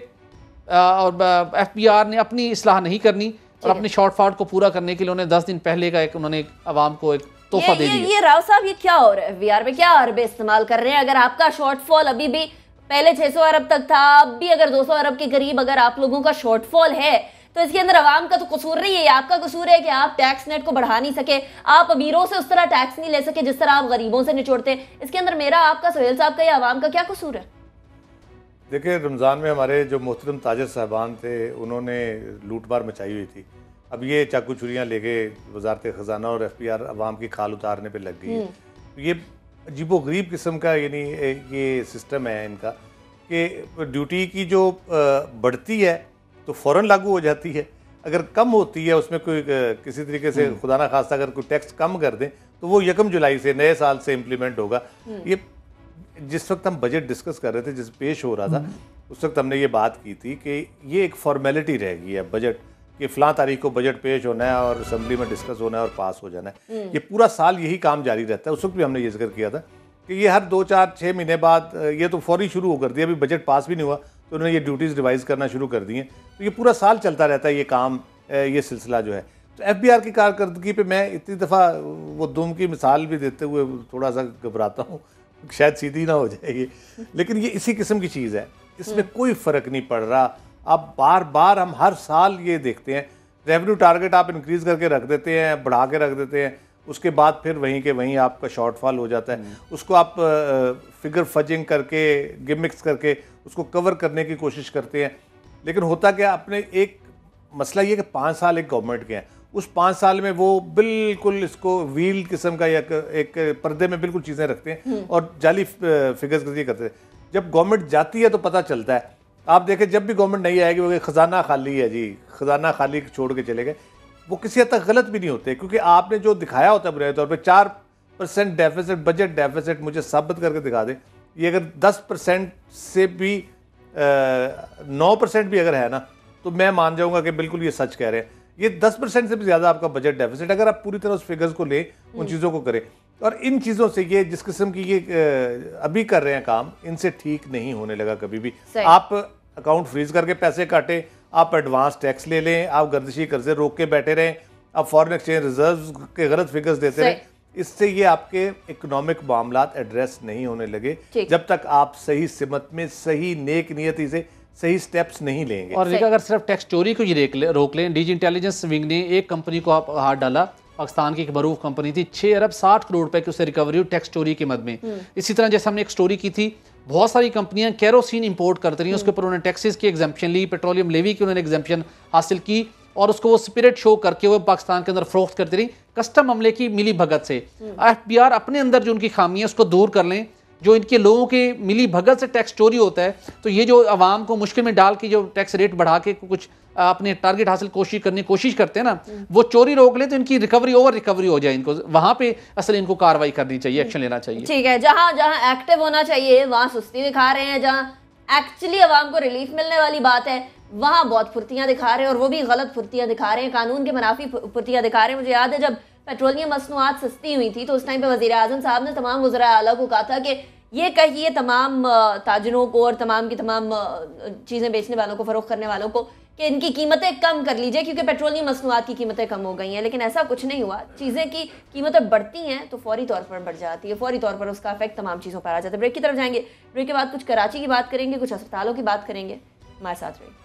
और एफ बी आर ने अपनी इस्लाह नहीं करनी और अपने शॉर्टफॉल को पूरा करने के लिए उन्होंने दस दिन पहले का एक उन्होंने अवाम को एक तोहफा दे दिया। ये राव साहब ये क्या हो रहा है, वीआर में क्या अरबे इस्तेमाल कर रहे हैं? अगर आपका शॉर्टफॉल अभी भी पहले छह सौ अरब तक था, अब भी अगर दो सौ अरब के करीब अगर आप लोगों का शॉर्टफॉल है, तो इसके अंदर अवाम का तो कसूर नहीं है, आपका कसूर है कि आप टैक्स नेट को बढ़ा नहीं सके, आप अमीरों से उस तरह टैक्स नहीं ले सके जिस तरह आप गरीबों से निचोड़ते। इसके अंदर मेरा, आपका, सोहेल साहब का या अवाम का क्या कसूर है? देखिए, रमज़ान में हमारे जो मोहतरम ताजर साहबान थे उन्होंने लूटमार मचाई हुई थी। अब ये चाकू छुरियाँ लेके वजारत ख़जाना और एफ पी आर अवाम की खाल उतारने पे लग गई है। ये अजीबो गरीब किस्म का यानी ये सिस्टम है इनका कि ड्यूटी की जो बढ़ती है तो फ़ौरन लागू हो जाती है, अगर कम होती है उसमें कोई किसी तरीके से खुदा ना खास्ता अगर कोई टैक्स कम कर दें तो वो यकम जुलाई से नए साल से इम्प्लीमेंट होगा। ये जिस वक्त हम बजट डिस्कस कर रहे थे, जिस पेश हो रहा था, उस वक्त हमने ये बात की थी कि ये एक फॉर्मेलिटी रह गई है बजट कि फ़लाँ तारीख को बजट पेश होना है और असम्बली में डिस्कस होना है और पास हो जाना है। ये पूरा साल यही काम जारी रहता है। उस वक्त भी हमने ये जिक्र किया था कि ये हर दो चार छः महीने बाद ये तो फौरी शुरू हो कर दिया, अभी बजट पास भी नहीं हुआ तो उन्होंने ये ड्यूटीज़ रिवाइज़ करना शुरू कर दी हैं। तो ये पूरा साल चलता रहता है ये काम, ये सिलसिला जो है। तो एफ बी आर की कारकर्दगी पे मैं इतनी दफ़ा वो दुम की मिसाल भी देते हुए थोड़ा सा घबराता हूँ, शायद सीधी ना हो जाएगी, लेकिन ये इसी किस्म की चीज़ है, इसमें कोई फ़र्क नहीं पड़ रहा। अब बार बार हम हर साल ये देखते हैं, रेवेन्यू टारगेट आप इंक्रीज़ करके रख देते हैं, बढ़ा के रख देते हैं, उसके बाद फिर वहीं के वहीं आपका शॉर्टफॉल हो जाता है। उसको आप फिगर फजिंग करके, गिमिक्स करके उसको कवर करने की कोशिश करते हैं, लेकिन होता क्या, अपने एक मसला ये कि पाँच साल एक गवर्नमेंट के हैं, उस पाँच साल में वो बिल्कुल इसको व्हील किस्म का या एक पर्दे में बिल्कुल चीज़ें रखते हैं और जाली फिगर्स करते हैं। जब गवर्नमेंट जाती है तो पता चलता है। आप देखें, जब भी गवर्नमेंट नहीं आएगी वो ख़जाना खाली है जी, ख़जाना खाली छोड़ के चले गए, वो किसी हद तक गलत भी नहीं होते, क्योंकि आपने जो दिखाया होता है बुनियादी तौर पर चार परसेंट डेफिसिट, बजट डेफिसिट मुझे साबित करके दिखा दे। ये अगर दस परसेंट से भी नौ परसेंट भी अगर है ना, तो मैं मान जाऊंगा कि बिल्कुल ये सच कह रहे हैं। ये दस परसेंट से भी ज़्यादा आपका बजट डेफिसिट, अगर आप पूरी तरह उस फिगर्स को लें, उन चीज़ों को करें, और इन चीज़ों से ये जिस किस्म की ये अभी कर रहे हैं काम, इनसे ठीक नहीं होने लगा कभी भी। आप अकाउंट फ्रीज करके पैसे काटें, आप एडवांस टैक्स ले लें, आप गर्दिशी कर्जे रोक के बैठे रहें, आप फॉरेन एक्सचेंज रिजर्व के गलत फिगर्स देते रहें, इससे ये आपके इकोनॉमिक मामलात एड्रेस नहीं होने लगे जब तक आप सही सिमत में, सही नेक नियति से सही स्टेप्स नहीं लेंगे। और अगर सिर्फ टैक्स चोरी को ये ले, रोक लें, डीजी इंटेलिजेंस विंग ने एक कंपनी को आप हाथ डाला, पाकिस्तान की एक मरूफ कंपनी थी, छह अरब साठ करोड़ रुपए की उससे रिकवरी हुई टैक्स चोरी के मद में। इसी तरह जैसे हमने एक स्टोरी की थी, बहुत सारी कंपनियां केरोसिन इंपोर्ट करती रही, उसके ऊपर उन्होंने टैक्सेस की एग्जाम्पशन ली, पेट्रोलियम लेवी की उन्होंने एग्जाम्पशन हासिल की, और उसको वो स्पिरिट शो करके वो पाकिस्तान के अंदर फरोख्त करती रही कस्टम अमले की मिली भगत से। एफ बी आर अपने अंदर जो उनकी खामी है उसको दूर कर लें, जो इनके लोगों के मिली भगत से टैक्स चोरी होता है, तो ये जो आवाम को मुश्किल में डाल के जो टैक्स रेट बढ़ा के कुछ अपने टारगेट हासिल कोशिश करने की कोशिश करते हैं ना, वो चोरी रोक ले तो इनकी रिकवरी ओवर रिकवरी हो जाए। इनको वहां पे असल इनको कार्रवाई करनी चाहिए, एक्शन लेना चाहिए। ठीक है, जहां जहां एक्टिव होना चाहिए वहां सुस्ती दिखा रहे हैं, जहां एक्चुअली आवाम को रिलीफ मिलने वाली बात है वहां बहुत फुर्तियां दिखा रहे हैं, और वो भी गलत फुर्तियां दिखा रहे हैं, कानून के मुनाफी फुर्तियां दिखा रहे हैं। मुझे याद है जब पेट्रोलियम मसनूआत सस्ती हुई थी तो उस टाइम पे वजीर आजम साहब ने तमाम वज़रा आला को कहा था कि ये कहिए तमाम ताजरों को और तमाम की तमाम चीज़ें बेचने वालों को, फरोख्त करने वालों को, कि इनकी कीमतें कम कर लीजिए क्योंकि पेट्रोलियम मसनूआत की कीमतें कम हो गई हैं। लेकिन ऐसा कुछ नहीं हुआ, चीज़ें की कीमतें बढ़ती हैं तो फौरी तौर पर बढ़ जाती है, फौरी तौर पर उसका इफेक्ट तमाम चीज़ों पर आ जाता है। ब्रेक की तरफ जाएंगे, ब्रेक के बाद कुछ कराची की बात करेंगे, कुछ अस्पतालों की बात करेंगे, हमारे साथ रहिए।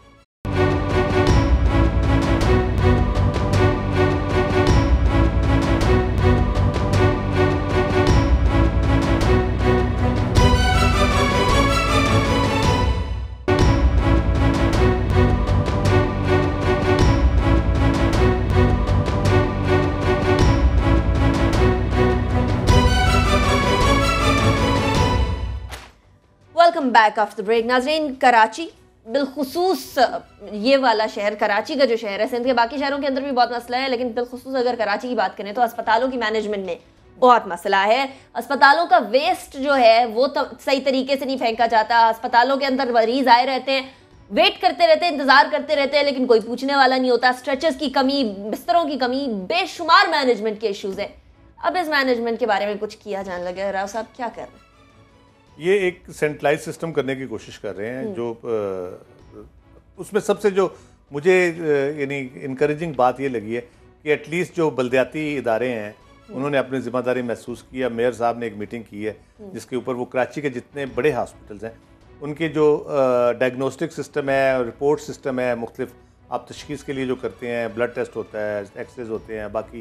Welcome back after break. नाज़रीन, कराची बिलखुसूस ये वाला शहर, कराची का जो शहर है, सिंध के बाकी शहरों के अंदर भी बहुत मसला है, लेकिन बिलखुसूस अगर कराची की बात करें तो अस्पतालों की मैनेजमेंट में बहुत मसला है। अस्पतालों का वेस्ट जो है वो तो सही तरीके से नहीं फेंका जाता। अस्पतालों के अंदर मरीज आए रहते हैं, वेट करते रहते हैं, इंतजार करते रहते हैं, लेकिन कोई पूछने वाला नहीं होता। स्ट्रेचर्स की कमी, बिस्तरों की कमी, बेशुमार मैनेजमेंट के इश्यूज है। अब इस मैनेजमेंट के बारे में कुछ किया जाने लगा। राव साहब क्या कर रहे हैं? ये एक सेंट्रलाइज सिस्टम करने की कोशिश कर रहे हैं, जो आ, उसमें सबसे जो मुझे यानी इनकरेजिंग बात ये लगी है कि एटलीस्ट जो बल्दियाती इदारे हैं उन्होंने अपनी जिम्मेदारी महसूस किया। मेयर साहब ने एक मीटिंग की है जिसके ऊपर वो कराची के जितने बड़े हॉस्पिटल्स हैं उनके जो डायग्नोस्टिक सिस्टम है, रिपोर्ट सिस्टम है, मुख्तलिफ आप तशखीस के लिए जो करते हैं, ब्लड टेस्ट होता है, एक्सरेज होते हैं, बाकी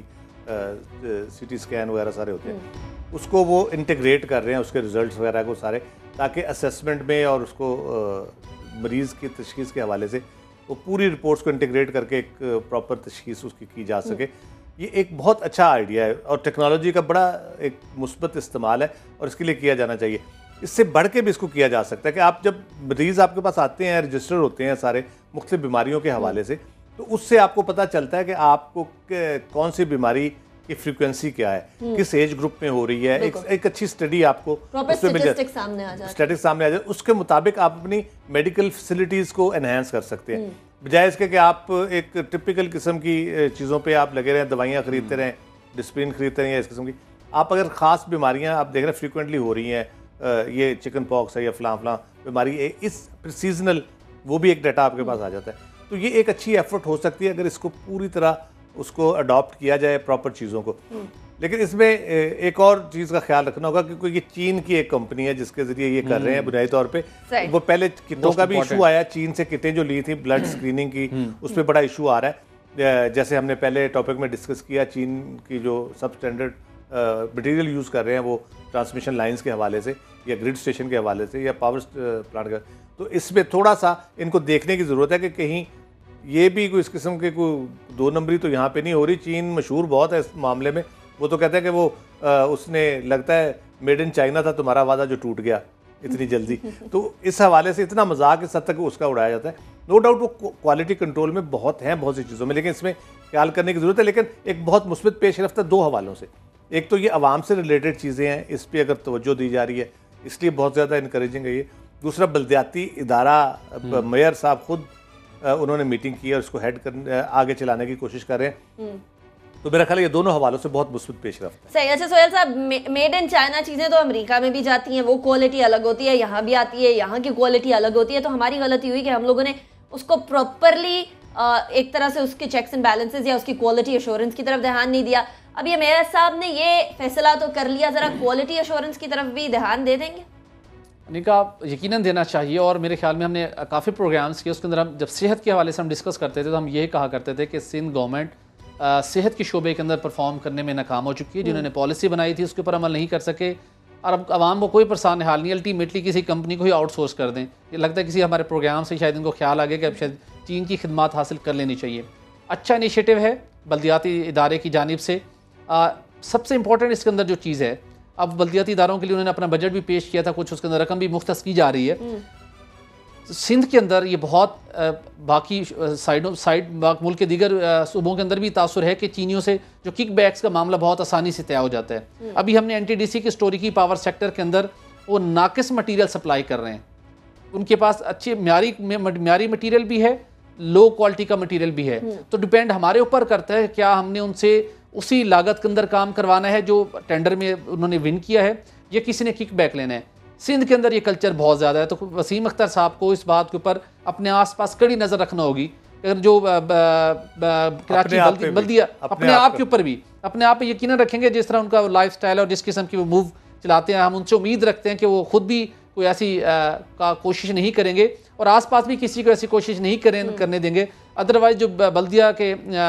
सी टी स्कैन वगैरह सारे होते हैं, उसको वो इंटीग्रेट कर रहे हैं, उसके रिजल्ट्स वगैरह को सारे, ताकि असेसमेंट में और उसको मरीज़ की तशखीस के हवाले से वो पूरी रिपोर्ट्स को इंटीग्रेट करके एक प्रॉपर तशखीस उसकी की जा सके। ये एक बहुत अच्छा आइडिया है और टेक्नोलॉजी का बड़ा एक मुस्बत इस्तेमाल है और इसके लिए किया जाना चाहिए। इससे बढ़ के भी इसको किया जा सकता है कि आप जब मरीज़ आपके पास आते हैं, रजिस्टर होते हैं सारे मुख्तलिफ बीमारियों के हवाले से, तो उससे आपको पता चलता है कि आपको कौन सी बीमारी की फ्रीक्वेंसी क्या है, किस एज ग्रुप में हो रही है। एक, एक अच्छी स्टडी आपको उसमें मिल जाती है, सामने आ जाए, स्टैटिस्टिक्स सामने आ जाए। उसके मुताबिक आप अपनी मेडिकल फैसिलिटीज़ को एनहांस कर सकते हैं, बजाय इसके कि आप एक टिपिकल किस्म की चीज़ों पे आप लगे रहें, दवाइयाँ खरीदते रहें, डिस्प्लिन खरीदते रहें या इस किस्म की। आप अगर ख़ास बीमारियाँ आप देख रहे हैं फ्रीक्वेंटली हो रही हैं, ये चिकन पॉक्स है या फलां फलां बीमारी, इस सीजनल वो भी एक डाटा आपके पास आ जाता है। तो ये एक अच्छी एफर्ट हो सकती है अगर इसको पूरी तरह उसको अडॉप्ट किया जाए प्रॉपर चीज़ों को। लेकिन इसमें एक और चीज़ का ख्याल रखना होगा क्योंकि ये चीन की एक कंपनी है जिसके ज़रिए ये कर रहे हैं बुनियादी तौर पे। वो पहले किटों का भी इशू आया, चीन से किटें जो ली थी ब्लड स्क्रीनिंग की, उस पर बड़ा इशू आ रहा है। जैसे हमने पहले टॉपिक में डिस्कस किया, चीन की जो सब स्टैंडर्ड मटीरियल यूज़ कर रहे हैं वो ट्रांसमिशन लाइन्स के हवाले से या ग्रिड स्टेशन के हवाले से या पावर प्लांट का, तो इसमें थोड़ा सा इनको देखने की ज़रूरत है कि कहीं ये भी कोई इस किस्म के कोई दो नंबरी तो यहाँ पे नहीं हो रही। चीन मशहूर बहुत है इस मामले में, वो तो कहते हैं कि वो आ, उसने लगता है मेड इन चाइना था तुम्हारा वादा जो टूट गया इतनी जल्दी। तो इस हवाले से इतना मजाक इस हद तक उसका उड़ाया जाता है। नो डाउट वो क्वालिटी कंट्रोल में बहुत हैं बहुत सी चीज़ों में, लेकिन इसमें ख्याल करने की ज़रूरत है। लेकिन एक बहुत मुस्बत पेश रफ्त है दो हवालों से। एक तो ये आवाम से रिलेटेड चीज़ें हैं, इस पर अगर तवज्जो दी जा रही है इसलिए बहुत ज़्यादा इनकरेजिंग है ये। दूसरा बल्दियाती इदारा, मेयर साहब खुद उन्होंने मीटिंग की और इसको हेड कर आगे चलाने की कोशिश कर रहे हैं, तो मेरा ख्याल ये दोनों हवालों से बहुत मुस्बत पेशरफ्त है। सही। अच्छा सोहेल साहब, मेड इन चाइना चीज़ें तो अमेरिका में भी जाती हैं, वो क्वालिटी अलग होती है, यहाँ भी आती है, यहाँ की क्वालिटी अलग होती है। तो हमारी गलती हुई कि हम लोगों ने उसको प्रॉपरली एक तरह से उसके चेक्स एंड बैलेंसेस या उसकी क्वालिटी एश्योरेंस की तरफ ध्यान नहीं दिया। अब ये मेयर साहब ने ये फैसला तो कर लिया, ज़रा क्वालिटी एश्योरेंस की तरफ भी ध्यान दे देंगे? अनिका, यकीनन देना चाहिए। और मेरे ख्याल में हमने काफ़ी प्रोग्राम्स किए, उसके अंदर हम जब सेहत के हवाले से हम डिस्कस करते थे तो हम यही कहा करते थे कि सिंध गवर्नमेंट सेहत के शोबे के अंदर परफॉर्म करने में नाकाम हो चुकी है। जिन्होंने पॉलिसी बनाई थी उसके ऊपर अमल नहीं कर सके और अब आवाम को कोई परेशान हाल नहीं, अल्टीमेटली किसी कंपनी को ही आउटसोर्स कर दें। ये लगता है किसी हमारे प्रोग्राम से शायद इनको ख्याल आ गया कि अब शायद चीन की खिदमत हासिल कर लेनी चाहिए। अच्छा इनिशिएटिव है बल्दियाती इदारे की जानिब से। आ, सबसे इंपॉर्टेंट इसके अंदर जो चीज़ है, अब बल्दियाती इदारों के लिए उन्होंने अपना बजट भी पेश किया था, कुछ उसके अंदर रकम भी मुख्तस की जा रही है। सिंध के अंदर ये बहुत बाकी साइडों साइड मुल्क के दीगर सूबों के अंदर भी तासुर है कि चीनियों से जो किक बैक्स का मामला बहुत आसानी से तय हो जाता है। अभी हमने एन टी डी सी की स्टोरी की, पावर सेक्टर के अंदर वो नाकिस मटीरियल सप्लाई कर रहे हैं, उनके पास अच्छी म्यारी म्यारी मटीरियल भी है, लो क्वालिटी का मटीरियल भी है। तो डिपेंड हमारे ऊपर करता है क्या हमने उनसे उसी लागत के अंदर काम करवाना है जो टेंडर में उन्होंने विन किया है, या किसी ने किक बैक लेना है। सिंध के अंदर ये कल्चर बहुत ज़्यादा है, तो वसीम अख्तर साहब को इस बात के ऊपर अपने आसपास कड़ी नज़र रखना होगी। अगर जो कराची बल्दिया अपने आप के ऊपर भी अपने आप पे यकीनन रखेंगे, जिस तरह उनका लाइफ स्टाइल और जिस किस्म की वो मूव चलाते हैं, हम उनसे उम्मीद रखते हैं कि वो खुद भी कोई ऐसी आ, का कोशिश नहीं करेंगे और आसपास भी किसी को ऐसी कोशिश नहीं करें करने देंगे। अदरवाइज जो बल्दिया के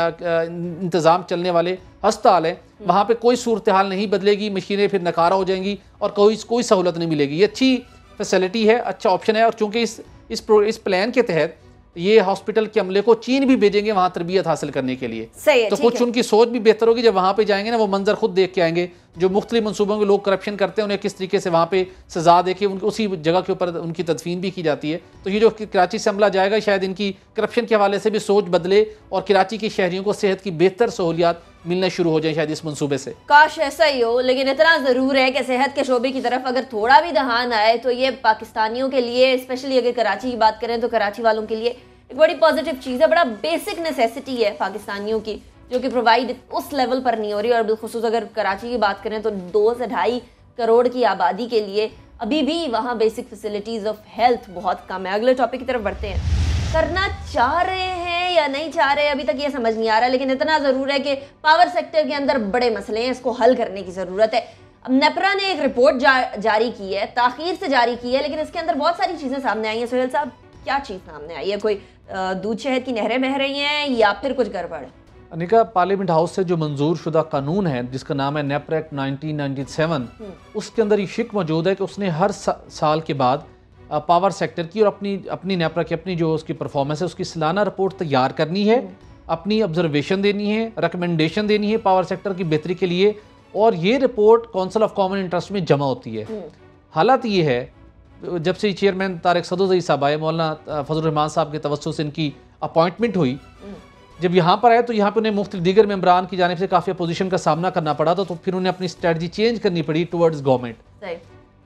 इंतज़ाम चलने वाले हस्पताल हैं वहाँ पे कोई सूरत हाल नहीं बदलेगी, मशीनें फिर नकारा हो जाएंगी और कोई कोई सहूलत नहीं मिलेगी। ये अच्छी फैसिलिटी है, अच्छा ऑप्शन है। और चूँकि इस इस प्रो, इस प्लान के तहत ये हॉस्पिटल के अमले को चीन भी भेजेंगे वहाँ तरबियत हासिल करने के लिए। है, तो कुछ उनकी सोच भी बेहतर होगी। जब वहाँ पे जाएंगे ना, वो मंजर खुद देख के आएंगे जो मुख्तलिफ मनसूबों के लोग करप्शन करते हैं, उन्हें किस तरीके से वहाँ पे सजा दे के उनकी उसी जगह के ऊपर उनकी तदफीन भी की जाती है। तो ये जो कराची से अमला जाएगा, शायद इनकी करप्शन के हवाले से भी सोच बदले और कराची के शहरियों को सेहत की बेहतर सहूलियात मिलना शुरू हो जाए शायद इस मंसूबे से। काश ऐसा ही हो, लेकिन इतना ज़रूर है कि सेहत के शोबे की तरफ अगर थोड़ा भी ध्यान आए तो ये पाकिस्तानियों के लिए, स्पेशली अगर कराची की बात करें तो कराची वालों के लिए एक बड़ी पॉजिटिव चीज़ है, बड़ा बेसिक नेसेसिटी है पाकिस्तानियों की, जो कि प्रोवाइड उस लेवल पर नहीं हो रही। और बिलखुसूस अगर कराची की बात करें तो दो से ढाई करोड़ की आबादी के लिए अभी भी वहाँ बेसिक फैसिलिटीज़ ऑफ हेल्थ बहुत कम है। अगले टॉपिक की तरफ बढ़ते हैं। करना चाह रहे हैं या नहीं चाह रहे अभी तक ये समझ नहीं आ रहा, लेकिन इतना ज़रूर है कि पावर सेक्टर के अंदर बड़े मसले हैं, इसको हल करने की ज़रूरत है। अब नेपरा ने एक रिपोर्ट जा, जारी की है, ताखीर से जारी की है, लेकिन इसके अंदर बहुत सारी चीज़ें सामने आई हैं। सोहेल साहब, क्या चीज़ सामने आई है? कोई दूध शहद की नहरें बह रही हैं या फिर कुछ गड़बड़ है? अनिका, पार्लियामेंट हाउस से जो मंजूर शुदा कानून है जिसका नाम है NEPRA act nineteen ninety seven, उसके अंदर ये शिक मौजूद है कि उसने हर सा, साल के बाद पावर सेक्टर की और अपनी अपनी नेपरा की अपनी जो उसकी परफॉर्मेंस है उसकी सालाना रिपोर्ट तैयार करनी है, अपनी ऑब्जर्वेशन देनी है, रिकमेंडेशन देनी है पावर सेक्टर की बेहतरी के लिए, और ये report council of common interest में जमा होती है। हालात ये है, जब से चेयरमैन तारिक सदुज़ई साहब आए, मौलाना फजल रहमान साहब के तवज्जुह से इनकी अपॉइंटमेंट हुई, जब यहाँ पर आए तो यहाँ पर उन्हें मुख्तलिफ दीगर मेम्बरान की जानिब से काफ़ी अपोजिशन का सामना करना पड़ा था, तो फिर उन्हें अपनी स्ट्रेटजी चेंज करनी पड़ी टुवर्ड्स गवर्नमेंट।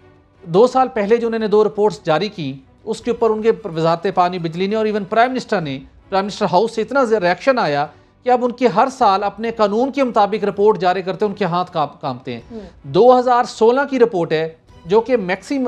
दो साल पहले जो उन्होंने दो रिपोर्ट्स जारी की, उसके ऊपर उनके वजारत पानी बिजली ने और इवन प्राइम मिनिस्टर ने, प्राइम मिनिस्टर हाउस से इतना रिएक्शन आया कि अब उनके हर साल अपने कानून के मुताबिक रिपोर्ट जारी करते उनके हाथ कांपते हैं। दो हज़ार सोलह की रिपोर्ट है जो कि मैक्सिम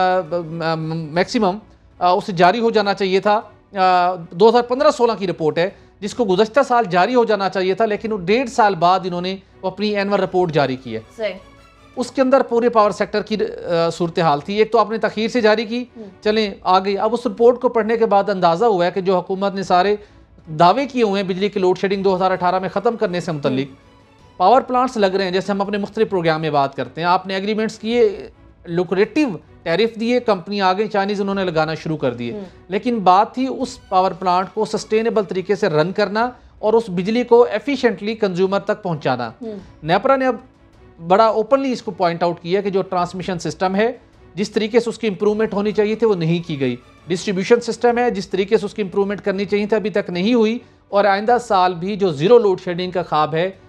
मैक्सिमम उसे जारी हो जाना चाहिए था। दो हज़ार पंद्रह सोलह की रिपोर्ट है जिसको गुज़श्ता साल जारी हो जाना चाहिए था, लेकिन वो डेढ़ साल बाद इन्होंने अपनी एनुअल रिपोर्ट जारी की है। उसके अंदर पूरे पावर सेक्टर की सूरत हाल थी। एक तो आपने तखीर से जारी की, चलें आ गई। अब उस रिपोर्ट को पढ़ने के बाद अंदाज़ा हुआ है कि जो हुकूमत ने सारे दावे किए हुए हैं बिजली की लोड शेडिंग दो हज़ार अठारह में ख़त्म करने से मुतल्लिक, पावर प्लांट्स लग रहे हैं, जैसे हम अपने मुख्तलिफ प्रोग्राम में बात करते हैं, आपने एग्रीमेंट्स किए, लुक्रेटिव टैरिफ दिए, कंपनी आ गई, चाइनीज़ उन्होंने लगाना शुरू कर दिए, लेकिन बात थी उस पावर प्लांट को सस्टेनेबल तरीके से रन करना और उस बिजली को एफिशिएंटली कंज्यूमर तक पहुंचाना। नेपरा ने अब बड़ा ओपनली इसको पॉइंट आउट किया कि जो ट्रांसमिशन सिस्टम है जिस तरीके से उसकी इंप्रूवमेंट होनी चाहिए थी वो नहीं की गई, डिस्ट्रीब्यूशन सिस्टम है जिस तरीके से उसकी इंप्रूवमेंट करनी चाहिए थी अभी तक नहीं हुई, और आइंदा साल भी जो ज़ीरो लोड शेडिंग का ख्वाब है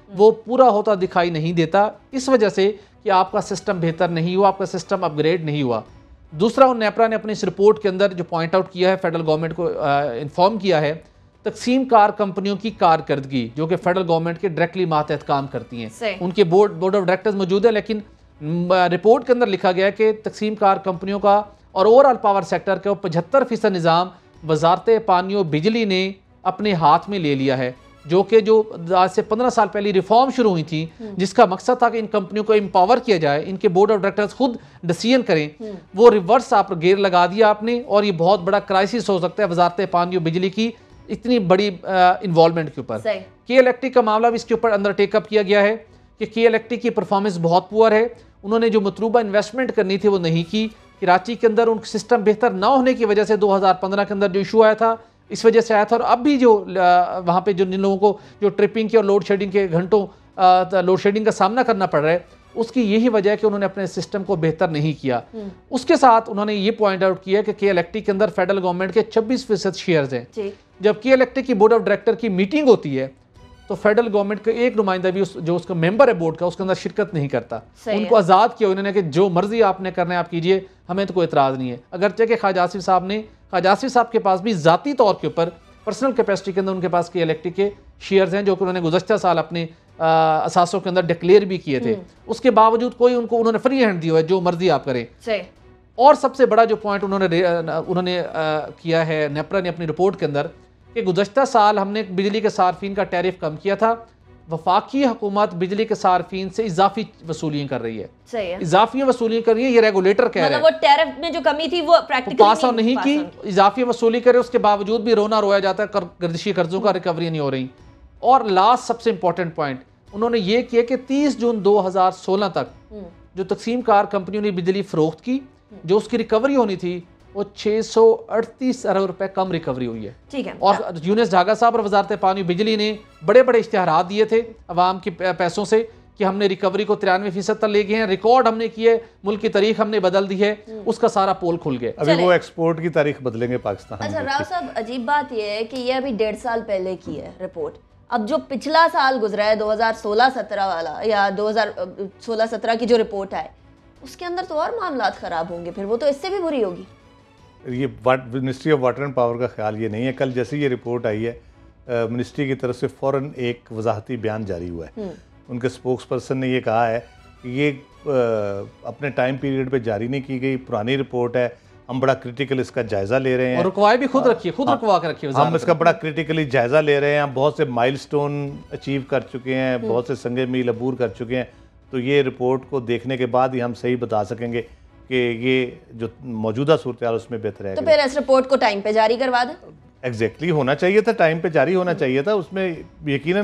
वो पूरा होता दिखाई नहीं देता, इस वजह से कि आपका सिस्टम बेहतर नहीं हुआ, आपका सिस्टम अपग्रेड नहीं हुआ। दूसरा, उन नेपरा ने अपनी इस रिपोर्ट के अंदर जो पॉइंट आउट किया है, फेडरल गवर्नमेंट को इन्फॉर्म किया है, तकसीम कार कंपनियों की कारकर्दगी जो कि फेडरल गवर्नमेंट के डायरेक्टली मातहत काम करती हैं, उनके बोर्ड बोर्ड ऑफ डायरेक्टर्स मौजूद है, लेकिन रिपोर्ट के अंदर लिखा गया है कि तकसीम कार कंपनियों का और ओवरऑल पावर सेक्टर का पचहत्तर फीसद निज़ाम वजारत पानी और बिजली ने अपने हाथ में ले लिया है, जो कि जो आज से पंद्रह साल पहले रिफॉर्म शुरू हुई थी, जिसका मकसद था कि इन कंपनियों को एम्पावर किया जाए, इनके बोर्ड ऑफ डायरेक्टर्स खुद डिसीजन करें, वो रिवर्स आप गेयर लगा दिया आपने, और ये बहुत बड़ा क्राइसिस हो सकता है वजारत पानी और बिजली की इतनी बड़ी इन्वॉल्वमेंट के ऊपर। के इलेक्ट्रिक का मामला भी इसके ऊपर अंदर टेकअप किया गया है कि के इलेक्ट्रिक की परफॉर्मेंस बहुत पुअर है, उन्होंने जो मतलूबा इन्वेस्टमेंट करनी थी वो नहीं की। कराची के अंदर उनका सिस्टम बेहतर ना होने की वजह से दो हज़ार पंद्रह के अंदर जो इशू आया था, इस वजह से आया था, और अब भी जो वहाँ पे जो जिन लोगों को जो ट्रिपिंग की और लोड शेडिंग के घंटों लोड शेडिंग का सामना करना पड़ रहा है, उसकी यही वजह है कि उन्होंने अपने सिस्टम को बेहतर नहीं किया। उसके साथ उन्होंने ये पॉइंट आउट किया कि के इलेक्ट्रिक के अंदर फेडरल गवर्नमेंट के छब्बीस फीसद शेयर्स हैं। जब के इलेक्ट्रिक की बोर्ड ऑफ डायरेक्टर की मीटिंग होती है तो फेडरल गवर्नमेंट का एक नुमाइंदा भी उस, जो उसका मेंबर है बोर्ड का, उसके अंदर शिरकत नहीं करता। उनको आज़ाद किया उन्होंने कि जो मर्जी आपने करना है आप कीजिए, हमें तो कोई एतराज़ नहीं है। अगरचे कि ख्वाजा आसिफ साहब ने ख्वाजा आसिफ साहब के पास भी ज़ाती तौर के ऊपर पर्सनल कैपेसिटी के अंदर उनके पास के इलेक्ट्रिक के शेयर्स हैं, जो कि उन्होंने गुज़श्ता साल अपने असासों के अंदर डिक्लेयर भी किए थे। उसके बावजूद कोई उनको उन्होंने फ्री हैंड दिया है, जो मर्जी आप करें। और सबसे बड़ा जो पॉइंट उन्होंने उन्होंने किया है नेपरा ने अपनी रिपोर्ट के अंदर, कि गुज़श्ता साल हमने बिजली के सार्फिन का टैरिफ कम किया था, वफाकी हुकूमत बिजली के सार्फिन से इजाफी वसूलियाँ कर रही है, सही है, इजाफी वसूलियाँ कर रही है, ये रेगुलेटर कह रहे हैं। वो टैरिफ में जो कमी थी वो प्रैक्टिकली पास ऑन नहीं की, इजाफी वसूली करे, उसके बावजूद भी रोना रोया जाता है, गर्दिशी कर्जों का रिकवरी नहीं हो रही। और लास्ट सबसे इंपॉर्टेंट पॉइंट उन्होंने ये किया कि तीस जून दो हजार सोलह तक जो तकसीम कार कंपनियों ने बिजली फरोख्त की, जो उसकी रिकवरी होनी थी, वो छह सौ अड़तीस अरब रुपए कम रिकवरी हुई है। ठीक है। और यूनुस झागा साहब और वजारत पानी बिजली ने बड़े बड़े इश्तिहारात दिए थे अवाम के पैसों से कि हमने रिकवरी को तिरानवे फीसद तक ले गए हैं, रिकॉर्ड हमने किए, मुल्क की तारीख हमने बदल दी है, उसका सारा पोल खुल गया। अभी वो एक्सपोर्ट की तारीख बदलेंगे पाकिस्तान। अच्छा राव साहब, अजीब बात यह है कि ये अभी डेढ़ साल पहले की है रिपोर्ट। अब जो पिछला साल गुजरा है दो हज़ार सोलह सत्रह वाला, या दो हज़ार सोलह सत्रह की जो रिपोर्ट है, उसके अंदर तो और मामलात खराब होंगे, फिर वो तो इससे भी बुरी होगी। ये ministry of water and power का ख्याल ये नहीं है। कल जैसे ये रिपोर्ट आई है, मिनिस्ट्री की तरफ से फ़ौरन एक वजाहती बयान जारी हुआ है। उनके स्पोक्स पर्सन ने ये कहा है कि ये आ, अपने टाइम पीरियड पे जारी नहीं की गई, पुरानी रिपोर्ट है, हम बड़ा क्रिटिकल इसका जायज़ा ले रहे हैं। और रुकवाई भी खुद रखिए, खुद रुकवा कर रखिए, हम इसका बड़ा क्रिटिकली जायज़ा ले रहे हैं, हम बहुत से माइलस्टोन अचीव कर चुके हैं, बहुत से संगे मील अबूर कर चुके हैं, तो ये रिपोर्ट को देखने के बाद ही हम सही बता सकेंगे कि ये जो मौजूदा सूरत हाल उसमें बेहतर है। तो फिर इस रिपोर्ट को टाइम पे जारी करवा दें। एग्जैक्टली exactly होना चाहिए था, टाइम पे जारी होना चाहिए था। उसमें यकीनन